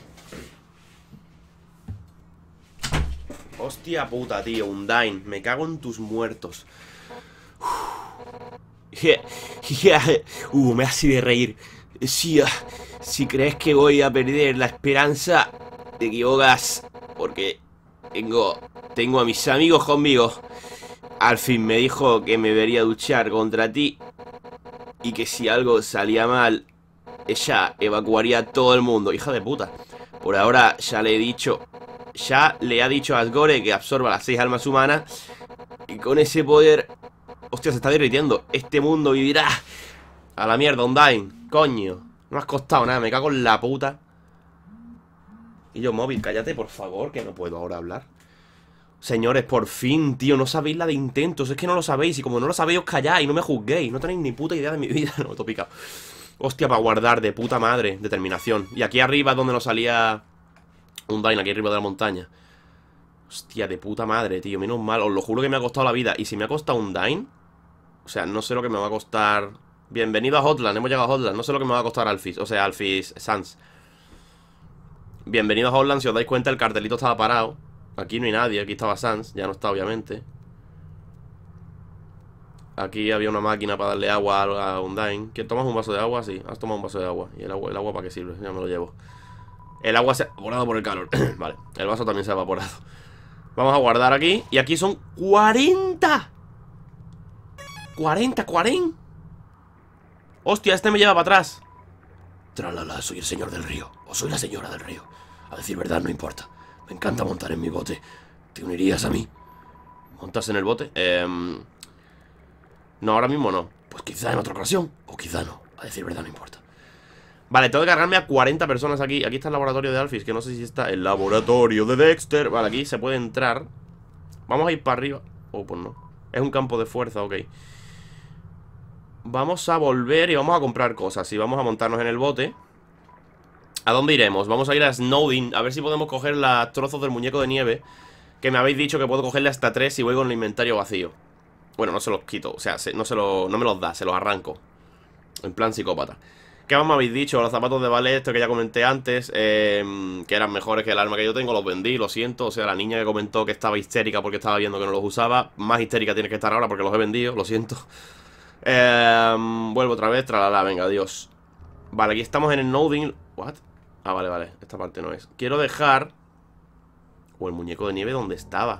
S1: Hostia puta, tío, Undyne. Me cago en tus muertos. Me hace de reír. Si crees que voy a perder la esperanza, te equivocas. Porque tengo a mis amigos conmigo. Alfin me dijo que me debería duchar contra ti y que si algo salía mal, ella evacuaría a todo el mundo. Hija de puta. Por ahora ya le ha dicho a Asgore que absorba las 6 almas humanas. Y con ese poder Hostia, se está derritiendo. Este mundo vivirá. A la mierda, Undyne. Coño. No me has costado nada, me cago en la puta. Y yo, móvil, cállate, por favor, que no puedo ahora hablar. Señores, por fin, tío, no sabéis la de intentos. Es que no lo sabéis, y como no lo sabéis, os calláis, no me juzguéis. No tenéis ni puta idea de mi vida. No, me he picado. Hostia, para guardar, de puta madre. Determinación. Y aquí arriba es donde nos salía Undyne, aquí arriba de la montaña. Hostia, de puta madre, tío, menos mal. Os lo juro que me ha costado la vida. Y si me ha costado Undyne, o sea, no sé lo que me va a costar. Bienvenido a Hotland, hemos llegado a Hotland. No sé lo que me va a costar Alphys, o sea, Alphys Sans. Bienvenido a Hotland, si os dais cuenta el cartelito estaba parado. Aquí no hay nadie, aquí estaba Sans, ya no está obviamente. Aquí había una máquina para darle agua a Undyne. ¿Quieres tomar un vaso de agua? Sí, has tomado un vaso de agua. ¿Y el agua para qué sirve? Ya me lo llevo. El agua se ha evaporado por el calor. Vale, el vaso también se ha evaporado. Vamos a guardar aquí. Y aquí son 40. 40. Hostia, este me lleva para atrás. Tralala, soy el señor del río. O soy la señora del río. A decir verdad, no importa. Me encanta montar en mi bote. ¿Te unirías a mí? ¿Montas en el bote? No, ahora mismo no. Pues quizá en otra ocasión. O quizá no. A decir verdad, no importa. Vale, tengo que cargarme a 40 personas aquí. Aquí está el laboratorio de Alphys, que no sé si está el laboratorio de Dexter. Vale, aquí se puede entrar. Vamos a ir para arriba. Oh, pues no. Es un campo de fuerza, ok. Vamos a volver y vamos a comprar cosas. Y vamos a montarnos en el bote. ¿A dónde iremos? Vamos a ir a Snowdin. A ver si podemos coger los trozos del muñeco de nieve. Que me habéis dicho que puedo cogerle hasta 3 si voy con el inventario vacío. Bueno, no se los quito. O sea, no me los da, se los arranco. En plan psicópata. ¿Qué más me habéis dicho? Los zapatos de ballet, esto que ya comenté antes, que eran mejores que el arma que yo tengo. Los vendí, lo siento. O sea, la niña que comentó que estaba histérica porque estaba viendo que no los usaba, más histérica tiene que estar ahora porque los he vendido, lo siento. Vuelvo otra vez, tralala, venga, adiós. Vale, aquí estamos en el Snowdin. ¿What? Ah, vale, esta parte no es. Quiero dejar... O el muñeco de nieve, ¿dónde estaba?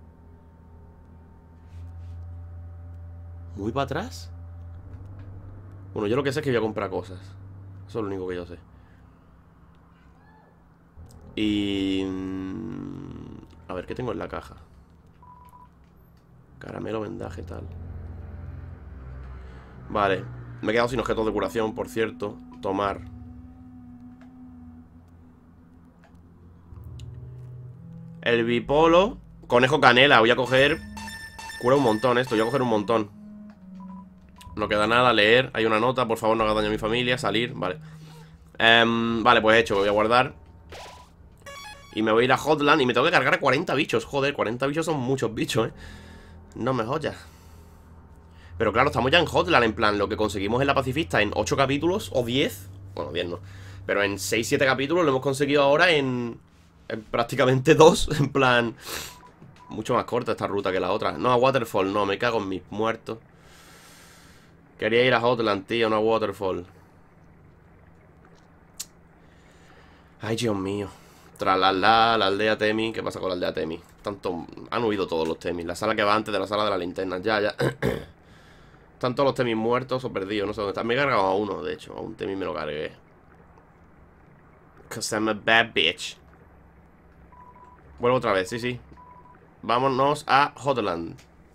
S1: ¿Muy para atrás? Bueno, yo lo que sé es que voy a comprar cosas. Eso es lo único que yo sé. Y... a ver, ¿qué tengo en la caja? Caramelo, vendaje, tal. Vale, me he quedado sin objetos de curación, por cierto. Tomar. El bipolo. Conejo canela, voy a coger. Cura un montón esto, voy a coger un montón. No queda nada, leer. Hay una nota, por favor no haga daño a mi familia. Salir, vale. Vale, pues hecho, voy a guardar. Y me voy a ir a Hotland. Y me tengo que cargar a 40 bichos, joder, 40 bichos son muchos bichos, No me joyas. Pero claro, estamos ya en Hotland, en plan, lo que conseguimos en la pacifista en 8 capítulos, o 10. Bueno, 10 no. Pero en 6-7 capítulos lo hemos conseguido ahora en prácticamente 2. En plan, mucho más corta esta ruta que la otra. No, a Waterfall, no, me cago en mis muertos. Quería ir a Hotland, tío, no a Waterfall. Ay, Dios mío. Tralala, la aldea Temi. ¿Qué pasa con la aldea Temi? Tanto, han huido todos los Temis. La sala que va antes de la sala de la linterna. Ya. Están todos los Temis muertos o perdidos. No sé dónde están. Me he cargado a uno, de hecho. A un Temi me lo cargué. Cause I'm a bad bitch. Vuelvo otra vez, sí. Vámonos a Hotland.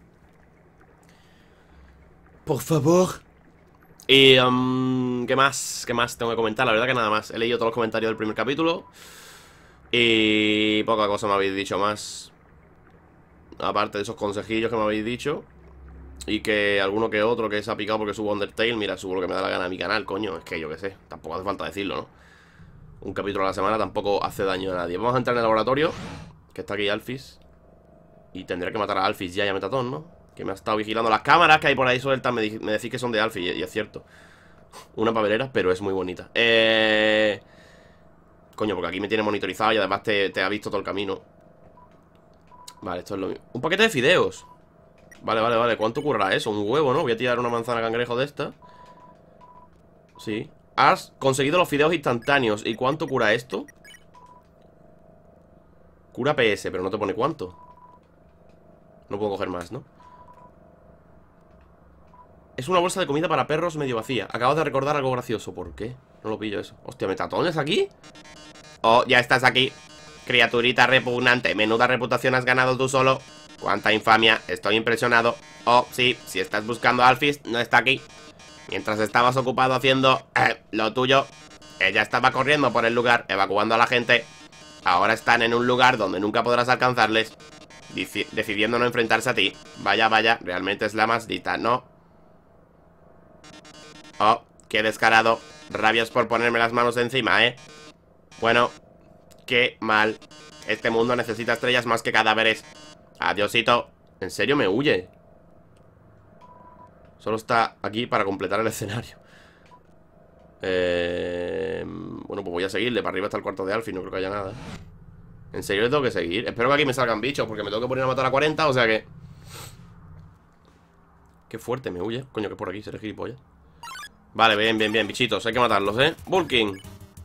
S1: Por favor. Y, ¿qué más? ¿Qué más tengo que comentar? La verdad que nada más. He leído todos los comentarios del primer capítulo. Y poca cosa me habéis dicho más. Aparte de esos consejillos que me habéis dicho. Y que alguno que otro que se ha picado porque subo Undertale. Mira, subo lo que me da la gana a mi canal, coño. Es que yo qué sé, tampoco hace falta decirlo, ¿no? Un capítulo a la semana tampoco hace daño a nadie. Vamos a entrar en el laboratorio. Que está aquí Alphys. Y tendré que matar a Alphys ya y a Metatron, ¿no? Que me ha estado vigilando las cámaras que hay por ahí sueltas. Me decís que son de Alphys y es cierto. Una papelera, pero es muy bonita. Coño, porque aquí me tiene monitorizado y además te ha visto todo el camino. Vale, esto es lo mismo. Un paquete de fideos. Vale. ¿Cuánto curará eso? Un huevo, ¿no? Voy a tirar una manzana cangrejo de esta. Sí. Has conseguido los fideos instantáneos. ¿Y cuánto cura esto? Cura PS, pero no te pone cuánto. No puedo coger más, ¿no? Es una bolsa de comida para perros medio vacía. Acabo de recordar algo gracioso. ¿Por qué? No lo pillo eso. Hostia, ¿Metatones aquí? Oh, ya estás aquí. Criaturita repugnante. Menuda reputación has ganado tú solo. Cuánta infamia, estoy impresionado. Oh, sí, si estás buscando a Alphys, no está aquí. Mientras estabas ocupado haciendo lo tuyo, ella estaba corriendo por el lugar, evacuando a la gente. Ahora están en un lugar donde nunca podrás alcanzarles, decidiendo no enfrentarse a ti. Vaya, vaya, realmente es la maldita, ¿no? Oh, qué descarado. Rabias por ponerme las manos encima, ¿eh? Bueno, qué mal. Este mundo necesita estrellas más que cadáveres. Adiosito. ¿En serio me huye? Solo está aquí para completar el escenario. Bueno, pues voy a seguirle. Para arriba está el cuarto de Alfie, no creo que haya nada. ¿En serio le tengo que seguir? Espero que aquí me salgan bichos, porque me tengo que poner a matar a 40, o sea que... Qué fuerte, me huye. Coño, que por aquí, seré gilipollas. Vale, bien, bien, bien, bichitos, hay que matarlos, ¿eh? Bulking.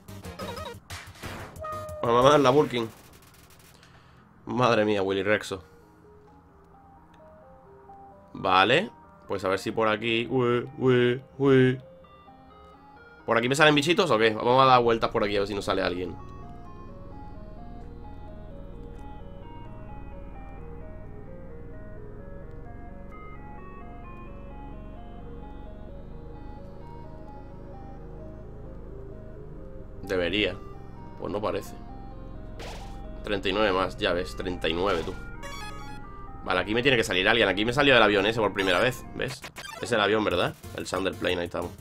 S1: Vamos a matar la Bulking. Madre mía, Willy Rexo. Vale. Pues a ver si por aquí... ¿Por aquí me salen bichitos o qué? Vamos a dar vueltas por aquí a ver si nos sale alguien. Debería. Pues no parece. 39 más, ya ves, 39 tú. Vale, aquí me tiene que salir alguien. Aquí me salió el avión ese por primera vez, ¿ves? Es el avión, ¿verdad? El Sounder Plane, ahí estamos.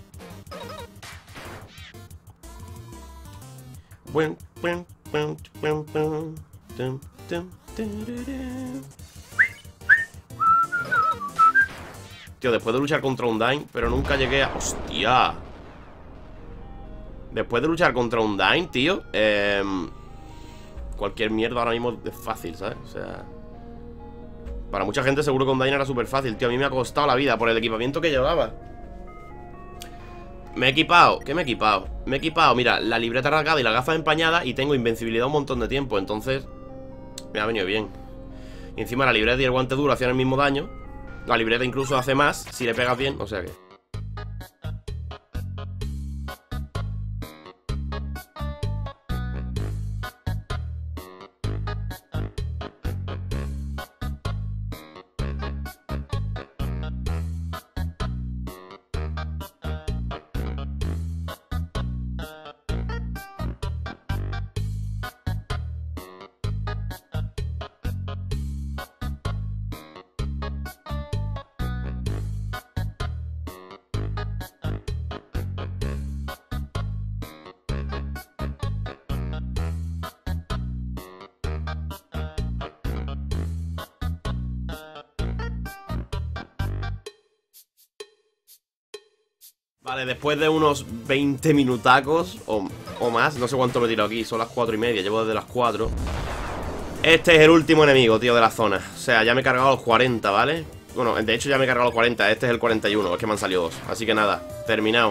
S1: Tío, después de luchar contra un Dyne, pero nunca llegué a... ¡Hostia! Después de luchar contra un Dyne, tío, cualquier mierda ahora mismo es fácil, ¿sabes? O sea... Para mucha gente seguro que un Dyne era súper fácil, tío. A mí me ha costado la vida por el equipamiento que llevaba. Me he equipado. ¿Qué me he equipado? Me he equipado, mira, la libreta rasgada y la gafa empañada y tengo invencibilidad un montón de tiempo. Entonces, me ha venido bien. Y encima la libreta y el guante duro hacían el mismo daño. La libreta incluso hace más si le pegas bien, o sea que... Vale, después de unos 20 minutacos o más, no sé cuánto me he tirado aquí, son las 4:30, llevo desde las 4. Este es el último enemigo, tío, de la zona. O sea, ya me he cargado los 40, ¿vale? Bueno, de hecho ya me he cargado los 40, este es el 41, es que me han salido 2. Así que nada, terminado.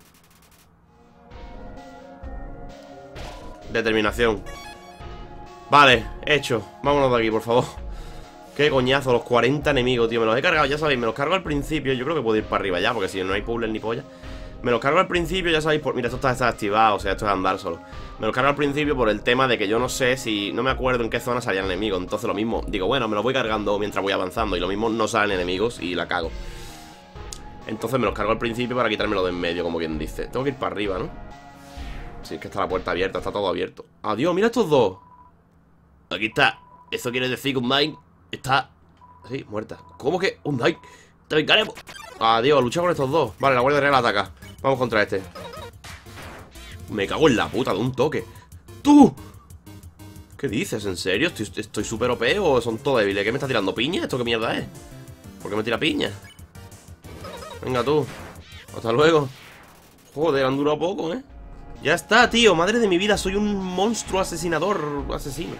S1: Determinación. Vale, hecho. Vámonos de aquí, por favor. Qué coñazo, los 40 enemigos, tío. Me los he cargado, ya sabéis, me los cargo al principio. Yo creo que puedo ir para arriba ya, porque si no hay puzzles ni polla. Me los cargo al principio, ya sabéis, mira, esto está desactivado, o sea, esto es andar solo. Me los cargo al principio por el tema de que yo no sé si... No me acuerdo en qué zona salían enemigos. Entonces lo mismo, digo, bueno, me los voy cargando mientras voy avanzando. Y lo mismo no salen enemigos y la cago. Entonces me los cargo al principio para quitármelo de en medio, como quien dice. Tengo que ir para arriba, ¿no? Sí, es que está la puerta abierta, está todo abierto. Adiós, mira estos dos. Aquí está. Eso quiere decir que un Dyne está... Sí, muerta. ¿Cómo que? ¿Un Dyne? ¡Te vengaremos! Adiós, lucha con estos dos. Vale, la Guardia Real ataca. Vamos contra este. Me cago en la puta de un toque. ¡Tú! ¿Qué dices? ¿En serio? ¿Estoy súper OP o son todos débiles? ¿Qué me está tirando? ¿Piña? ¿Esto qué mierda es? ¿Por qué me tira piña? Venga tú. Hasta luego. Joder, han durado poco, ¿eh? Ya está, tío. Madre de mi vida, soy un monstruo asesinador. Asesino.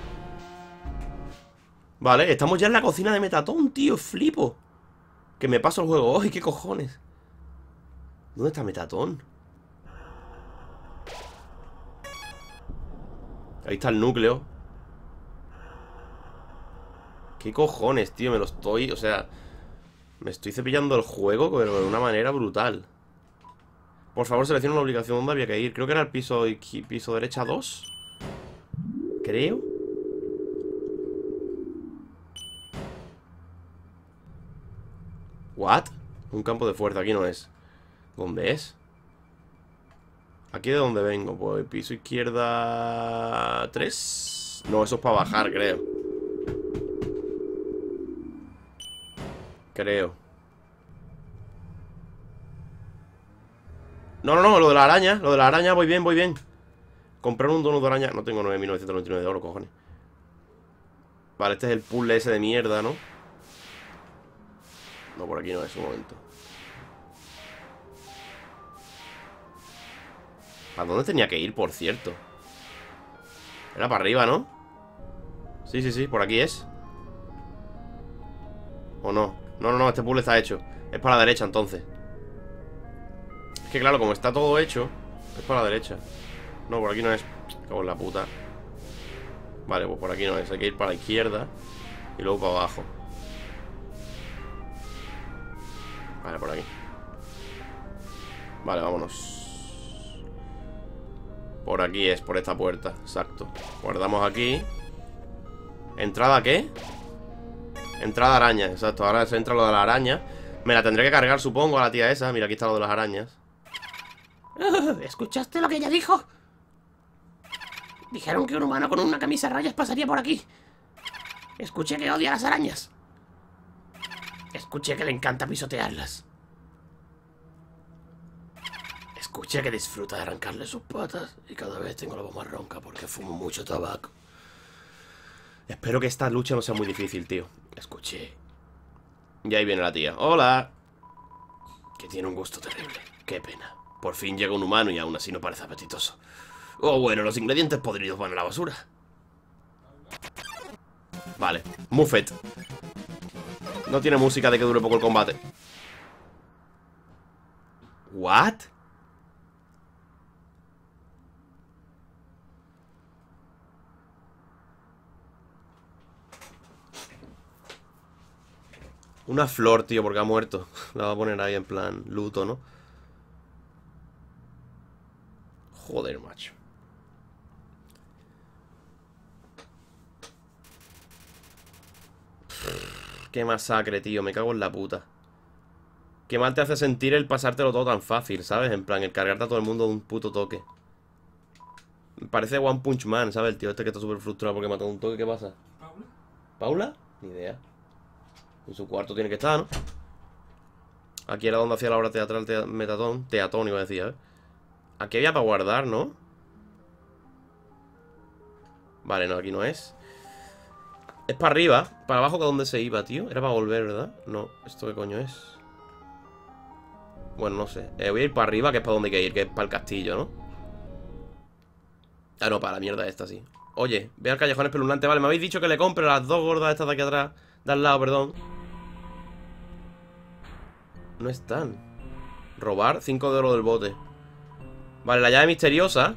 S1: Vale, estamos ya en la cocina de Metatón, tío. Flipo. Que me paso el juego. ¡Ay, qué cojones! ¿Dónde está Metatón? Ahí está el núcleo. ¿Qué cojones, tío? Me lo estoy... O sea... Me estoy cepillando el juego, pero de una manera brutal. Por favor, selecciona una ubicación donde había que ir. Creo que era el piso derecha 2. Creo. ¿What? Un campo de fuerza, aquí no es. ¿Dónde es? ¿Aquí de dónde vengo? Pues piso izquierda 3. No, eso es para bajar, creo. No, lo de la araña. Lo de la araña, voy bien, voy bien. Comprar un donut de araña. No tengo 9.999 de oro, cojones. Vale, este es el puzzle ese de mierda, ¿no? No, por aquí no es, un momento. ¿Para dónde tenía que ir, por cierto? Era para arriba, ¿no? Sí, por aquí es. ¿O no? No, este puzzle está hecho. Es para la derecha, entonces. Es que claro, como está todo hecho, es para la derecha. No, por aquí no es. Cago en la puta. Vale, pues por aquí no es. Hay que ir para la izquierda y luego para abajo. Vale, por aquí. Vale, vámonos. Por aquí es, por esta puerta. Exacto. Guardamos aquí. ¿Entrada qué? Entrada araña, exacto. Ahora se entra lo de la araña. Me la tendré que cargar, supongo, a la tía esa. Mira, aquí está lo de las arañas.
S2: ¿Escuchaste lo que ella dijo? Dijeron que un humano con una camisa a rayas pasaría por aquí. Escuché que odia las arañas. Escuché que le encanta pisotearlas. Escuché que disfruta de arrancarle sus patas. Y cada vez tengo la voz más ronca porque fumo mucho tabaco.
S1: Espero que esta lucha no sea muy difícil, tío. Escuché. Y ahí viene la tía. ¡Hola!
S2: Que tiene un gusto terrible. Qué pena.
S1: Por fin llega un humano y aún así no parece apetitoso.
S2: Oh, bueno, los ingredientes podridos van a la basura.
S1: Vale, Muffet. No tiene música de que dure poco el combate. ¿What? Una flor, tío, porque ha muerto. La va a poner ahí en plan luto, ¿no? Joder, macho. Qué masacre, tío. Me cago en la puta. Qué mal te hace sentir el pasártelo todo tan fácil, ¿sabes? En plan, el cargarte a todo el mundo de un puto toque. Me parece One Punch Man, ¿sabes? El tío este que está súper frustrado porque mató un toque. ¿Qué pasa? ¿Paula? ¿Paula? Ni idea. En su cuarto tiene que estar, ¿no? Aquí era donde hacía la obra teatral Teatón, iba a decir, ¿eh? Aquí había para guardar, ¿no? Vale, no, aquí no es. Es para arriba. Para abajo, ¿que dónde se iba, tío? Era para volver, ¿verdad? No, ¿esto qué coño es? Bueno, no sé. Voy a ir para arriba, que es para donde hay que ir, que es para el castillo, ¿no? Ah, no, para la mierda esta, sí. Oye, ve al callejón espeluznante. Vale, me habéis dicho que le compre las dos gordas estas de aquí atrás. De al lado, perdón. No están. Robar 5 de oro del bote. Vale, la llave misteriosa.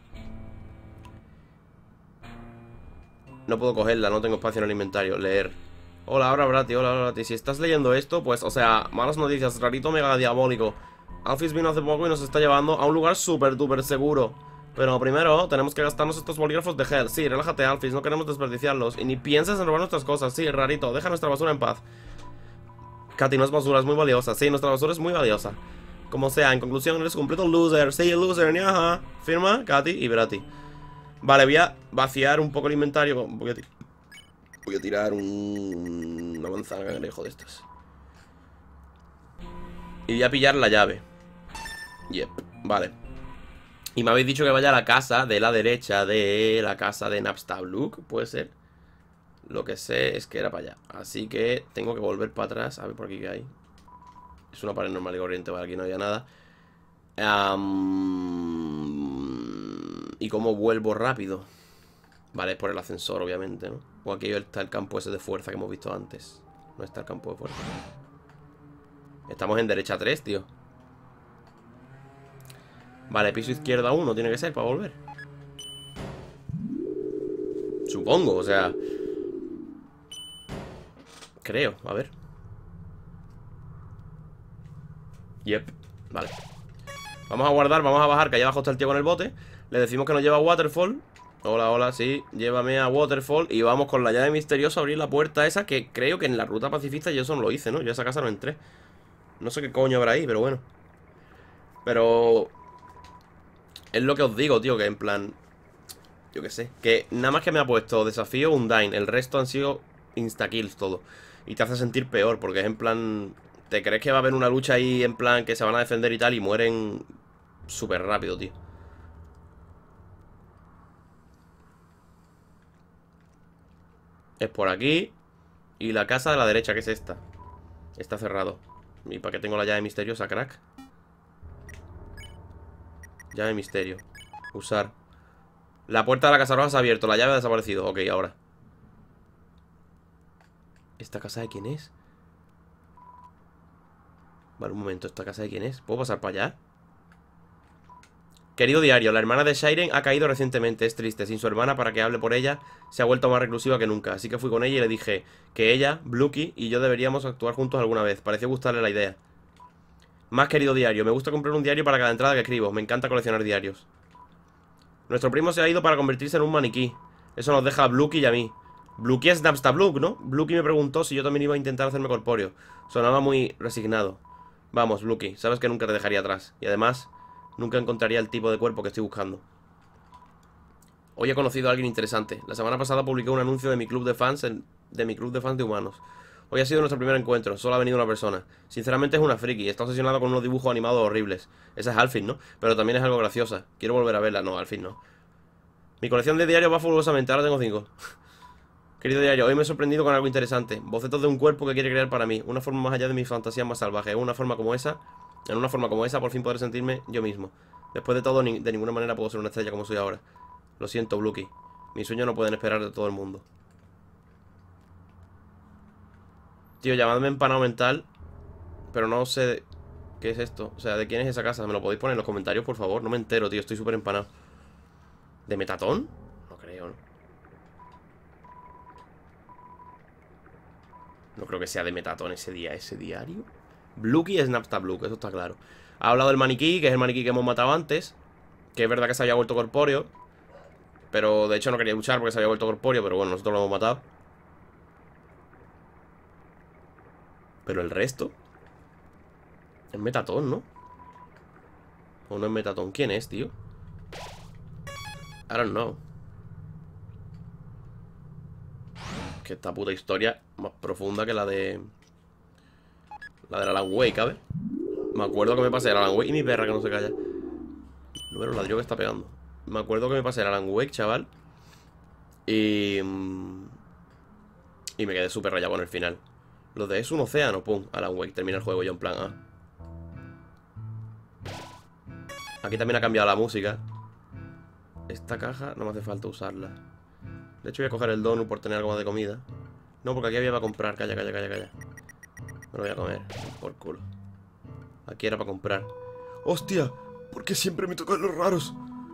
S1: No puedo cogerla, no tengo espacio en el inventario. Leer. Hola, ahora Brati, hola, Brati. Si estás leyendo esto, pues, o sea, malas noticias. Rarito mega diabólico. Alphys vino hace poco y nos está llevando a un lugar súper, duper seguro. Pero primero tenemos que gastarnos estos bolígrafos de gel. Sí, relájate, Alphys, no queremos desperdiciarlos. Y ni pienses en robar nuestras cosas. Sí, Rarito, deja nuestra basura en paz. Katy, no es basura, es muy valiosa. Sí, nuestra basura es muy valiosa. Como sea, en conclusión, eres un completo loser. Sí, loser, ni ajá. Firma, Katy y Brati. Vale, voy a vaciar un poco el inventario. Voy a tirar una manzana cangrejo de estas. Y voy a pillar la llave. Yep, vale. Y me habéis dicho que vaya a la casa de la derecha de la casa de Napstablook. ¿Puede ser? Lo que sé es que era para allá. Así que tengo que volver para atrás. A ver por aquí qué hay. Es una pared normal y corriente. Vale, aquí no había nada. ¿Y cómo vuelvo rápido? Vale, es por el ascensor, obviamente, ¿no? O aquí está el campo ese de fuerza que hemos visto antes. No está el campo de fuerza. Estamos en derecha 3, tío. Vale, piso izquierda 1 tiene que ser para volver. Supongo, o sea... Creo, a ver. Yep, vale. Vamos a guardar, vamos a bajar, que allá abajo está el tío con el bote. Le decimos que nos lleva a Waterfall. Hola, hola, sí, llévame a Waterfall. Y vamos con la llave misteriosa a abrir la puerta esa, que creo que en la ruta pacifista yo eso no lo hice, ¿no? Yo a esa casa no entré. No sé qué coño habrá ahí, pero bueno. Pero... es lo que os digo, tío, que en plan... yo qué sé. Que nada más que me ha puesto desafío Undyne. El resto han sido instakills todo. Y te hace sentir peor, porque es en plan... te crees que va a haber una lucha ahí en plan que se van a defender y tal, y mueren súper rápido, tío. Es por aquí. Y la casa de la derecha, que es esta. Está cerrado. ¿Y para qué tengo la llave misteriosa, crack? Llave misterio. Usar. La puerta de la casa roja se ha abierto. La llave ha desaparecido. Ok, ahora. ¿Esta casa de quién es? Vale, un momento. ¿Esta casa de quién es? ¿Puedo pasar para allá? Querido diario, la hermana de Shairen ha caído recientemente. Es triste. Sin su hermana, para que hable por ella, se ha vuelto más reclusiva que nunca. Así que fui con ella y le dije que ella, Bluky y yo deberíamos actuar juntos alguna vez. Pareció gustarle la idea. Más querido diario, me gusta comprar un diario para cada entrada que escribo. Me encanta coleccionar diarios. Nuestro primo se ha ido para convertirse en un maniquí. Eso nos deja a Bluky y a mí. Bluky es Napstablook, ¿no? Bluky me preguntó si yo también iba a intentar hacerme corpóreo. Sonaba muy resignado. Vamos, Bluky, sabes que nunca te dejaría atrás. Y además, nunca encontraría el tipo de cuerpo que estoy buscando. Hoy he conocido a alguien interesante. La semana pasada publiqué un anuncio de mi club de fans de humanos. Hoy ha sido nuestro primer encuentro, solo ha venido una persona. Sinceramente es una friki, está obsesionada con unos dibujos animados horribles. Esa es Alfie, ¿no? Pero también es algo graciosa. Quiero volver a verla, no, Alfie no. Mi colección de diarios va fabulosamente, ahora tengo 5. Querido diario, hoy me he sorprendido con algo interesante. Bocetos de un cuerpo que quiere crear para mí. Una forma más allá de mis fantasías más salvajes. En una forma como esa, por fin podré sentirme yo mismo. Después de todo, de ninguna manera puedo ser una estrella como soy ahora. Lo siento, Bluky. Mis sueños no pueden esperar de todo el mundo. Tío, llamadme empanado mental. Pero no sé qué es esto. O sea, ¿de quién es esa casa? ¿Me lo podéis poner en los comentarios, por favor? No me entero, tío, estoy súper empanado. ¿De Metatón? No creo, ¿no? No creo que sea de Metatón ese diario. Bluky es Napstablook, eso está claro. Ha hablado del maniquí, que es el maniquí que hemos matado antes. Que es verdad que se había vuelto corpóreo. Pero de hecho no quería luchar porque se había vuelto corpóreo. Pero bueno, nosotros lo hemos matado. Pero el resto es Metatón, ¿no? ¿O no es Metatón? ¿Quién es, tío? I don't know. Que esta puta historia más profunda que la de... la del Alan Wake, ¿sabes? Me acuerdo que me pasé el Alan Wake. Y mi perra que no se calla. No veo el ladrillo que está pegando. Me acuerdo que me pasé el Alan Wake, chaval. Y me quedé súper rayado con el final. Lo de es un océano, pum, Alan Wake, termina el juego yo en plan, Aquí también ha cambiado la música. Esta caja no me hace falta usarla. De hecho voy a coger el donut por tener algo más de comida. No, porque aquí había para comprar, calla. Me lo voy a comer, por culo. Aquí era para comprar. ¡Hostia! ¿Por qué siempre me tocan los raros?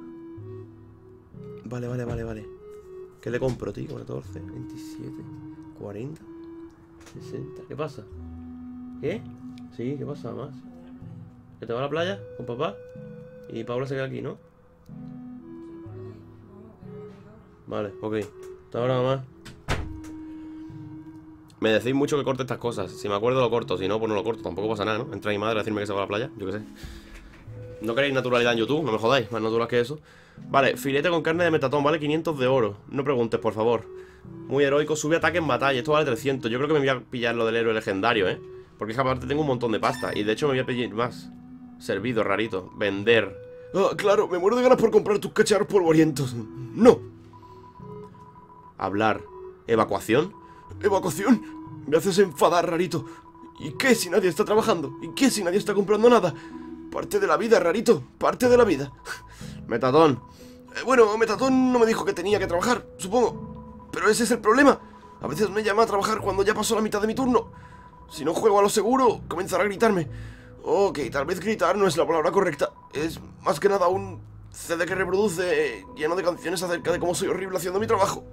S1: Vale. ¿Qué le compro, tío? 14, 27, 40, 60. ¿Qué pasa? ¿Qué? Sí, ¿qué pasa más? ¿Que te va a la playa con papá? Y Paula se queda aquí, ¿no? Vale, ok. Hasta ahora, mamá. Me decís mucho que corte estas cosas. Si me acuerdo lo corto, si no, pues no lo corto. Tampoco pasa nada, ¿no? Entra mi madre a decirme que se va a la playa, yo qué sé. No queréis naturalidad en YouTube, no me jodáis, más natural que eso. Vale, filete con carne de metatón, vale 500 de oro. No preguntes, por favor. Muy heroico, sube ataque en batalla, esto vale 300. Yo creo que me voy a pillar lo del héroe legendario, porque es que aparte tengo un montón de pasta. Y de hecho me voy a pedir más. Servido, rarito, vender. Claro, me muero de ganas por comprar tus cacharros polvorientos. No. Hablar. ¿Evacuación? ¿Evacuación? Me haces enfadar, rarito. ¿Y qué si nadie está trabajando? ¿Y qué si nadie está comprando nada? Parte de la vida, rarito, parte de la vida. Metatón. Bueno, Metatón no me dijo que tenía que trabajar, supongo. Pero ese es el problema. A veces me llama a trabajar cuando ya pasó la mitad de mi turno. Si no juego a lo seguro, comenzará a gritarme. Ok, tal vez gritar no es la palabra correcta. Es más que nada un CD que reproduce lleno de canciones acerca de cómo soy horrible haciendo mi trabajo.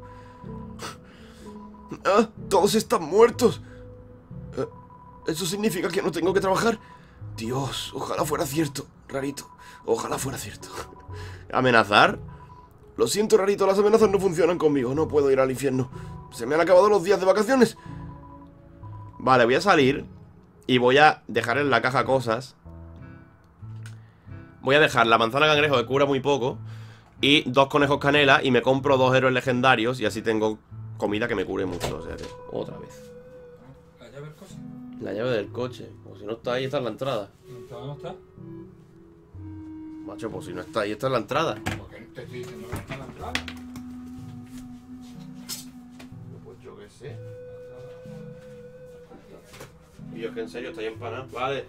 S1: Todos están muertos. ¿Eso significa que no tengo que trabajar? Dios, ojalá fuera cierto, rarito. Ojalá fuera cierto. ¿Amenazar? Lo siento, rarito, las amenazas no funcionan conmigo. No puedo ir al infierno. Se me han acabado los días de vacaciones. Vale, voy a salir Y voy a dejar en la caja cosas. Voy a dejar la manzana cangrejo que cura muy poco y 2 conejos canela. Y me compro 2 héroes legendarios. Y así tengo comida que me cure mucho. O sea que, otra vez.
S4: ¿La llave del coche?
S1: La llave del coche. Pues si no está ahí, está en la entrada.
S4: ¿No está?
S1: Macho, pues si no está ahí, está en la entrada.
S4: ¿Por qué te estoy diciendo que está en la entrada?
S1: Pues yo qué sé. Y yo que en serio estoy empanado. Vale.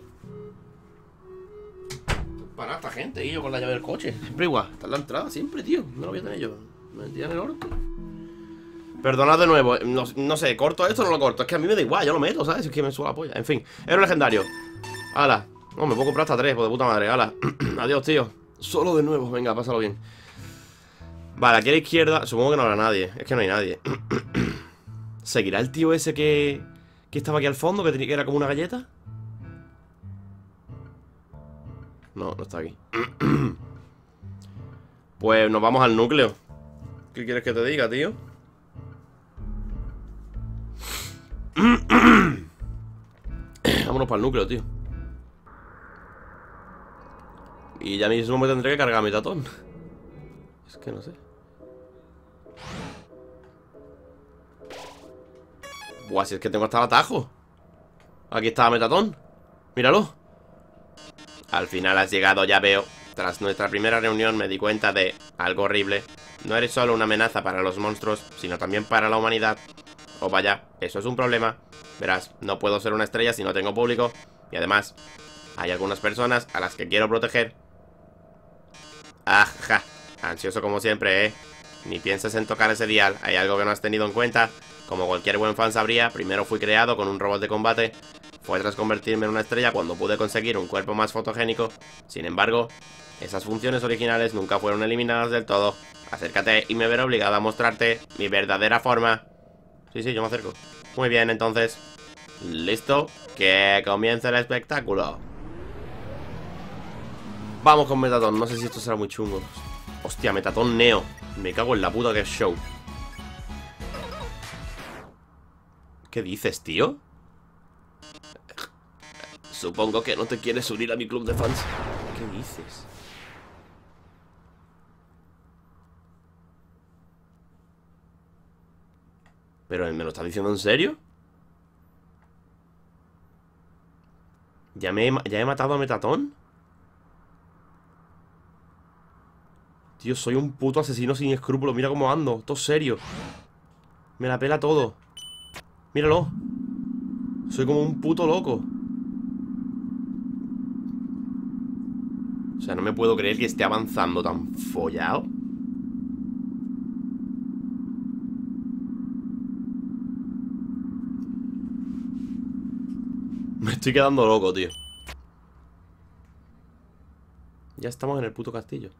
S1: Empanada esta gente, y yo con la llave del coche. Siempre igual. Está en la entrada, siempre, tío. No lo voy a tener yo. Me metía en el orto. Perdonad de nuevo. No sé, ¿corto esto o no lo corto? Es que a mí me da igual, yo lo meto, ¿sabes? Es que me suena la polla. En fin, héroe legendario. Hala. No, me puedo comprar hasta 3, pues de puta madre. Hala. Adiós, tío. Solo de nuevo. Venga, pásalo bien. Vale, aquí a la izquierda. Supongo que no habrá nadie. Es que no hay nadie. ¿Seguirá el tío ese que estaba aquí al fondo? Que era como una galleta. No, no está aquí. Pues nos vamos al núcleo. ¿Qué quieres que te diga, tío? Vámonos para el núcleo, tío. Y ya mismo me tendré que cargar a Metatón. Es que no sé. Buah, si es que tengo hasta el atajo. Aquí está Metatón. Míralo. Al final has llegado, ya veo. Tras nuestra primera reunión me di cuenta de algo horrible. No eres solo una amenaza para los monstruos, sino también para la humanidad. Oh, vaya, eso es un problema. Verás, no puedo ser una estrella si no tengo público. Y además, hay algunas personas a las que quiero proteger. Ajá, ansioso como siempre, ¿eh? Ni pienses en tocar ese dial, hay algo que no has tenido en cuenta. Como cualquier buen fan sabría, primero fui creado con un robot de combate. Fue tras convertirme en una estrella cuando pude conseguir un cuerpo más fotogénico. Sin embargo, esas funciones originales nunca fueron eliminadas del todo. Acércate y me veré obligado a mostrarte mi verdadera forma. Sí, yo me acerco. Muy bien, entonces. ¿Listo? Que comience el espectáculo. Vamos con Metatón. No sé si esto será muy chungo. Hostia, Metatón Neo. Me cago en la puta que es show. ¿Qué dices, tío? Supongo que no te quieres unir a mi club de fans. ¿Qué dices? ¿Pero me lo estás diciendo en serio? ¿Ya he matado a Metatón? Tío, soy un puto asesino sin escrúpulos. Mira cómo ando, todo serio. Me la pela todo. Míralo. Soy como un puto loco. O sea, no me puedo creer que esté avanzando tan follado. Me estoy quedando loco, tío. Ya estamos en el puto castillo.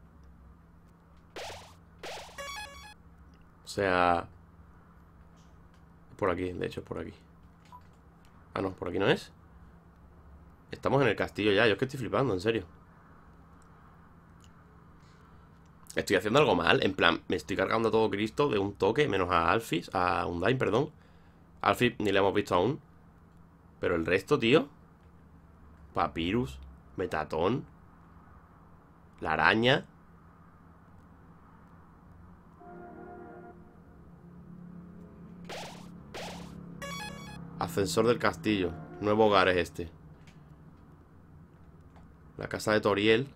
S1: O sea... Por aquí, de hecho es por aquí. Ah, no, por aquí no es. Estamos en el castillo ya, yo es que estoy flipando, en serio. Estoy haciendo algo mal, en plan, me estoy cargando a todo Cristo de un toque, menos a Alphys, a Undyne, perdón. Alphys ni le hemos visto aún. Pero el resto, tío. Papyrus, Metatón, la araña. Ascensor del castillo. Nuevo hogar es este. La casa de Toriel.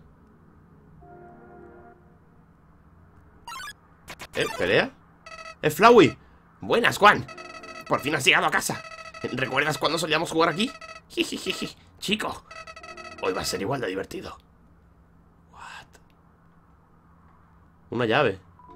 S1: ¿Pelea? ¡Es Flowey! ¡Buenas, Juan! Por fin has llegado a casa. ¿Recuerdas cuando solíamos jugar aquí? Jijijiji. Chico, hoy va a ser igual de divertido. What? Una llave.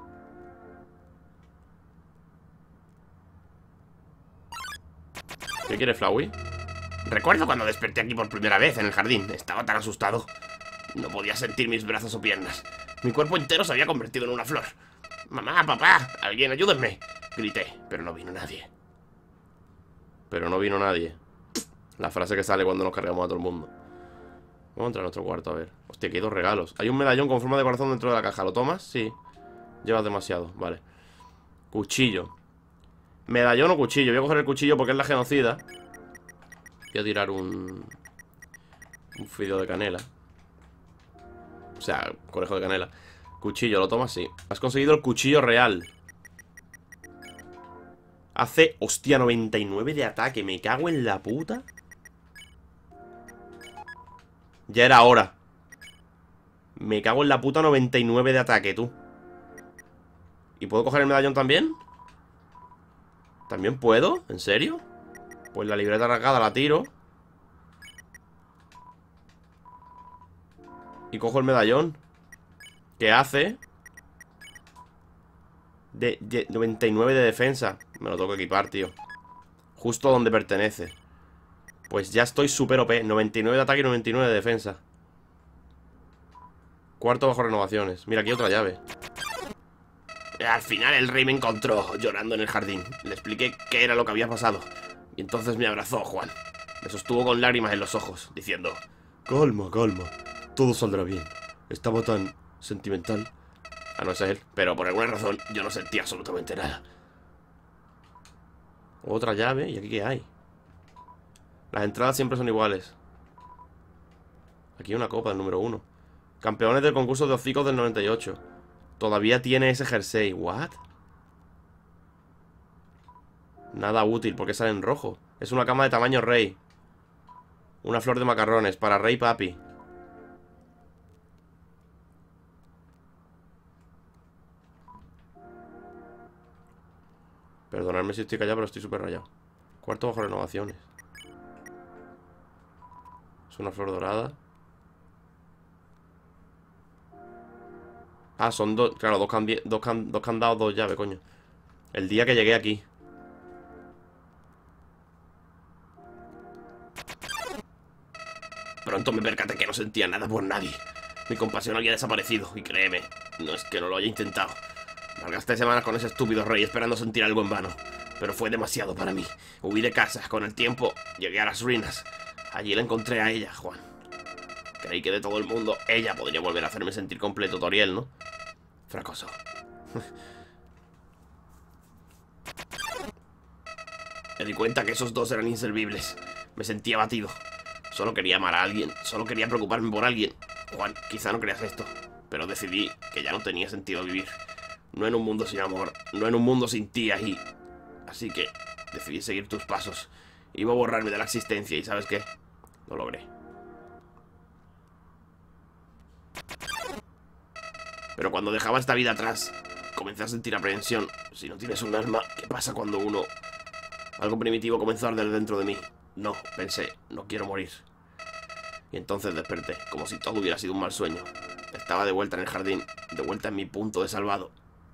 S1: ¿Qué quiere Flowey? Recuerdo cuando desperté aquí por primera vez en el jardín. Estaba tan asustado. No podía sentir mis brazos o piernas. Mi cuerpo entero se había convertido en una flor. Mamá, papá, alguien ayúdenme. Grité, pero no vino nadie. Pero no vino nadie. La frase que sale cuando nos cargamos a todo el mundo. Vamos a entrar a nuestro cuarto, a ver. Hostia, que hay 2 regalos. Hay un medallón con forma de corazón dentro de la caja. ¿Lo tomas? Sí. Llevas demasiado, vale. Cuchillo. Medallón o cuchillo. Voy a coger el cuchillo porque es la genocida. Voy a tirar un fideo de canela. O sea, conejo de canela. Cuchillo, lo tomas, sí. Has conseguido el cuchillo real. Hace, hostia, 99 de ataque. Me cago en la puta. Ya era hora. Me cago en la puta, 99 de ataque, tú. ¿Y puedo coger el medallón también? ¿También puedo? ¿En serio? Pues la libreta rasgada la tiro. Y cojo el medallón. ¿Qué hace? De 99 de defensa. Me lo tengo que equipar, tío. Justo donde pertenece. Pues ya estoy super OP. 99 de ataque y 99 de defensa. Cuarto bajo renovaciones. Mira, aquí otra llave. Al final el rey me encontró llorando en el jardín. Le expliqué qué era lo que había pasado. Y entonces me abrazó Juan. Me sostuvo con lágrimas en los ojos, diciendo: calma, calma, todo saldrá bien. Estaba tan sentimental. Ah, no es él, pero por alguna razón yo no sentía absolutamente nada. Otra llave, ¿y aquí qué hay? Las entradas siempre son iguales. Aquí hay una copa del número 1. Campeones del concurso de hocicos del 98. Todavía tiene ese jersey. ¿What? Nada útil, porque sale en rojo. Es una cama de tamaño rey. Una flor de macarrones para rey papi. Perdonadme si estoy callado, pero estoy súper rayado. Cuarto bajo renovaciones. Es una flor dorada. Ah, son dos. Claro, dos candados, dos llaves, coño. El día que llegué aquí. Pronto me percaté que no sentía nada por nadie. Mi compasión había desaparecido. Y créeme, no es que no lo haya intentado. Malgasté semanas con ese estúpido rey esperando sentir algo en vano. Pero fue demasiado para mí. Huí de casa. Con el tiempo llegué a las ruinas. Allí la encontré a ella, Juan. Creí que de todo el mundo ella podría volver a hacerme sentir completo, Toriel, ¿no? Fracasó. Me di cuenta que esos dos eran inservibles. Me sentía abatido. Solo quería amar a alguien. Solo quería preocuparme por alguien. Juan, quizá no creas esto, pero decidí que ya no tenía sentido vivir. No en un mundo sin amor. No en un mundo sin ti ahí. Así que decidí seguir tus pasos. Iba a borrarme de la existencia y ¿sabes qué? Lo logré. Pero cuando dejaba esta vida atrás, comencé a sentir aprensión. Si no tienes un alma, ¿qué pasa cuando uno...? Algo primitivo comenzó a arder dentro de mí. No, pensé, no quiero morir. Y entonces desperté, como si todo hubiera sido un mal sueño. Estaba de vuelta en el jardín, de vuelta en mi punto de salvado.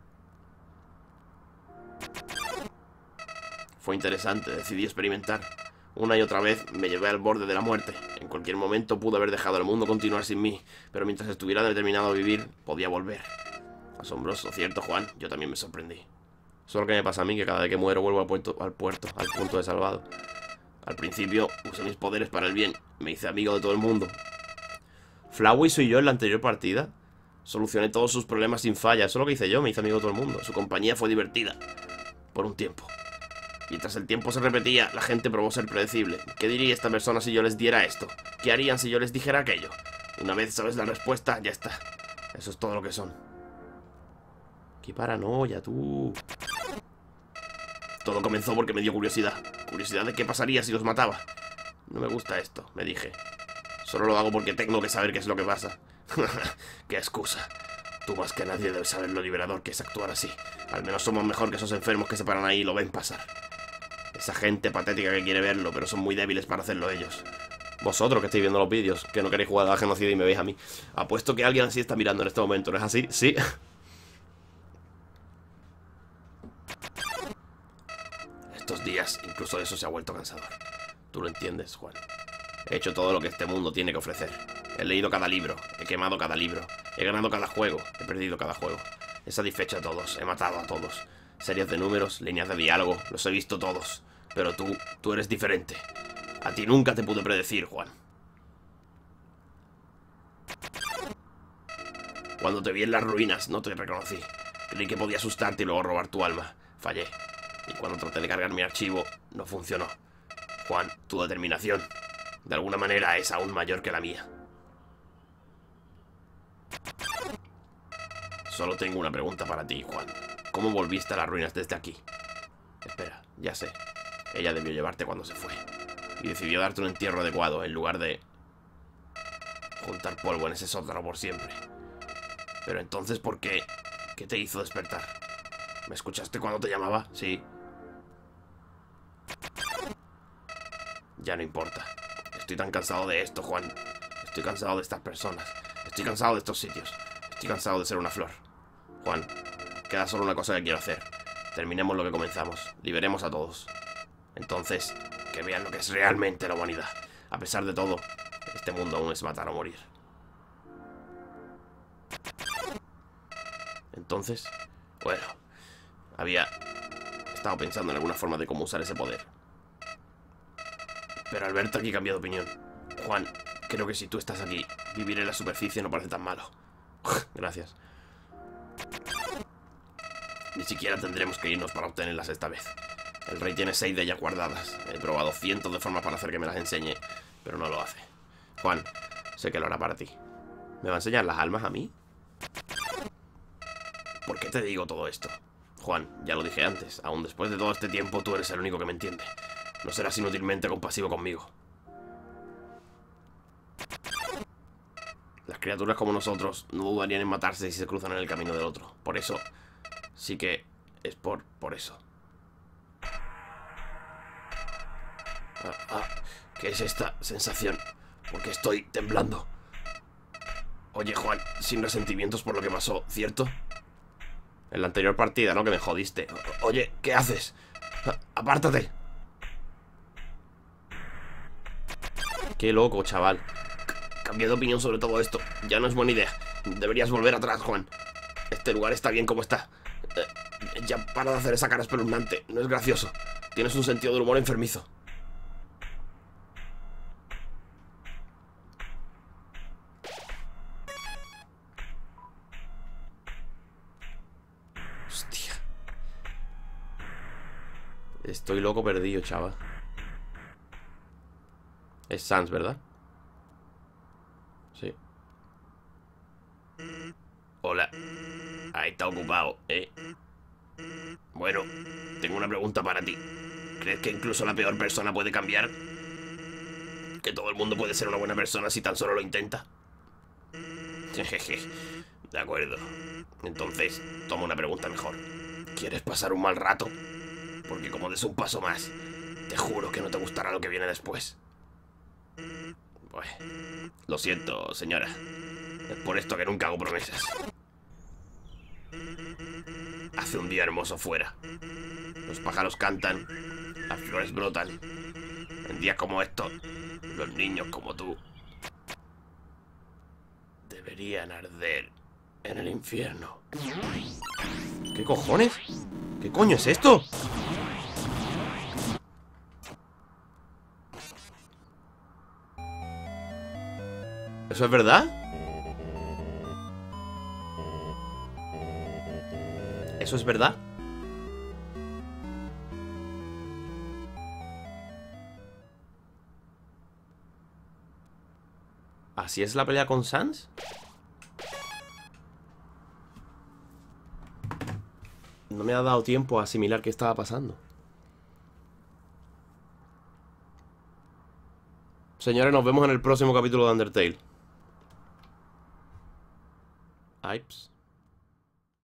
S1: Fue interesante, decidí experimentar. Una y otra vez me llevé al borde de la muerte. En cualquier momento pude haber dejado el mundo continuar sin mí, pero mientras estuviera determinado a vivir, podía volver. Asombroso, ¿cierto, Juan? Yo también me sorprendí. Solo que me pasa a mí que cada vez que muero vuelvo al punto de salvado. Al principio usé mis poderes para el bien. Me hice amigo de todo el mundo. Flowey soy yo en la anterior partida. Solucioné todos sus problemas sin falla. Eso es lo que hice yo, me hice amigo de todo el mundo. Su compañía fue divertida. Por un tiempo. Mientras el tiempo se repetía, la gente probó ser predecible. ¿Qué diría esta persona si yo les diera esto? ¿Qué harían si yo les dijera aquello? Una vez sabes la respuesta, ya está. Eso es todo lo que son. ¡Qué paranoia, tú! Todo comenzó porque me dio curiosidad. Curiosidad de qué pasaría si los mataba. No me gusta esto, me dije. Solo lo hago porque tengo que saber qué es lo que pasa. ¡Qué excusa! Tú más que nadie debes saber lo liberador que es actuar así. Al menos somos mejor que esos enfermos que se paran ahí y lo ven pasar. Esa gente patética que quiere verlo, pero son muy débiles para hacerlo ellos. Vosotros que estáis viendo los vídeos, que no queréis jugar a la genocida y me veis a mí. Apuesto que alguien así está mirando en este momento, ¿no es así? Sí. Estos días, incluso eso se ha vuelto cansador. Tú lo entiendes, Juan. He hecho todo lo que este mundo tiene que ofrecer. He leído cada libro, he quemado cada libro, he ganado cada juego, he perdido cada juego. He satisfecho a todos, he matado a todos. Series de números, líneas de diálogo, los he visto todos. Pero tú eres diferente. A ti nunca te pude predecir, Juan. Cuando te vi en las ruinas, no te reconocí. Creí que podía asustarte y luego robar tu alma. Fallé. Y cuando traté de cargar mi archivo, no funcionó. Juan, tu determinación, de alguna manera, es aún mayor que la mía. Solo tengo una pregunta para ti, Juan. ¿Cómo volviste a las ruinas desde aquí? Espera, ya sé. Ella debió llevarte cuando se fue. Y decidió darte un entierro adecuado, en lugar de juntar polvo en ese sótano por siempre. Pero entonces, ¿por qué? ¿Qué te hizo despertar? ¿Me escuchaste cuando te llamaba? Sí. Ya no importa. Estoy tan cansado de esto, Juan. Estoy cansado de estas personas. Estoy cansado de estos sitios. Estoy cansado de ser una flor. Juan, queda solo una cosa que quiero hacer. Terminemos lo que comenzamos. Liberemos a todos. Entonces, que vean lo que es realmente la humanidad. A pesar de todo, este mundo aún es matar o morir. Entonces, bueno, había estado pensando en alguna forma de cómo usar ese poder. Pero al verte aquí he cambiado de opinión. Juan, creo que si tú estás aquí, vivir en la superficie no parece tan malo. Gracias. Ni siquiera tendremos que irnos para obtenerlas esta vez. El rey tiene 6 de ellas guardadas. He probado cientos de formas para hacer que me las enseñe, pero no lo hace. Juan, sé que lo hará para ti. ¿Me va a enseñar las almas a mí? ¿Por qué te digo todo esto? Juan, ya lo dije antes, aún después de todo este tiempo tú eres el único que me entiende. No serás inútilmente compasivo conmigo. Las criaturas como nosotros no dudarían en matarse si se cruzan en el camino del otro. Por eso, sí que es por eso. ¿Qué es esta sensación? Porque estoy temblando. Oye, Juan, sin resentimientos por lo que pasó, ¿cierto? En la anterior partida, ¿no? Que me jodiste. Oye, ¿qué haces? ¡Apártate! Qué loco, chaval. Cambié de opinión sobre todo esto. Ya no es buena idea. Deberías volver atrás, Juan. Este lugar está bien como está. Ya para de hacer esa cara espeluznante. No es gracioso. Tienes un sentido del humor enfermizo. Hostia. Estoy loco perdido, chaval. Es Sans, ¿verdad? Sí. Hola. Ahí está ocupado, ¿eh? Bueno, tengo una pregunta para ti. ¿Crees que incluso la peor persona puede cambiar? ¿Que todo el mundo puede ser una buena persona si tan solo lo intenta? De acuerdo. Entonces, toma una pregunta mejor. ¿Quieres pasar un mal rato? Porque como des un paso más, te juro que no te gustará lo que viene después. Pues, lo siento, señora. Es por esto que nunca hago promesas. Hace un día hermoso fuera. Los pájaros cantan, las flores brotan. En días como estos, los niños como tú deberían arder en el infierno. ¿Qué cojones? ¿Qué coño es esto? ¿Eso es verdad? ¿Eso es verdad? ¿Así es la pelea con Sans? No me ha dado tiempo a asimilar qué estaba pasando. Señores, nos vemos en el próximo capítulo de Undertale. Aips.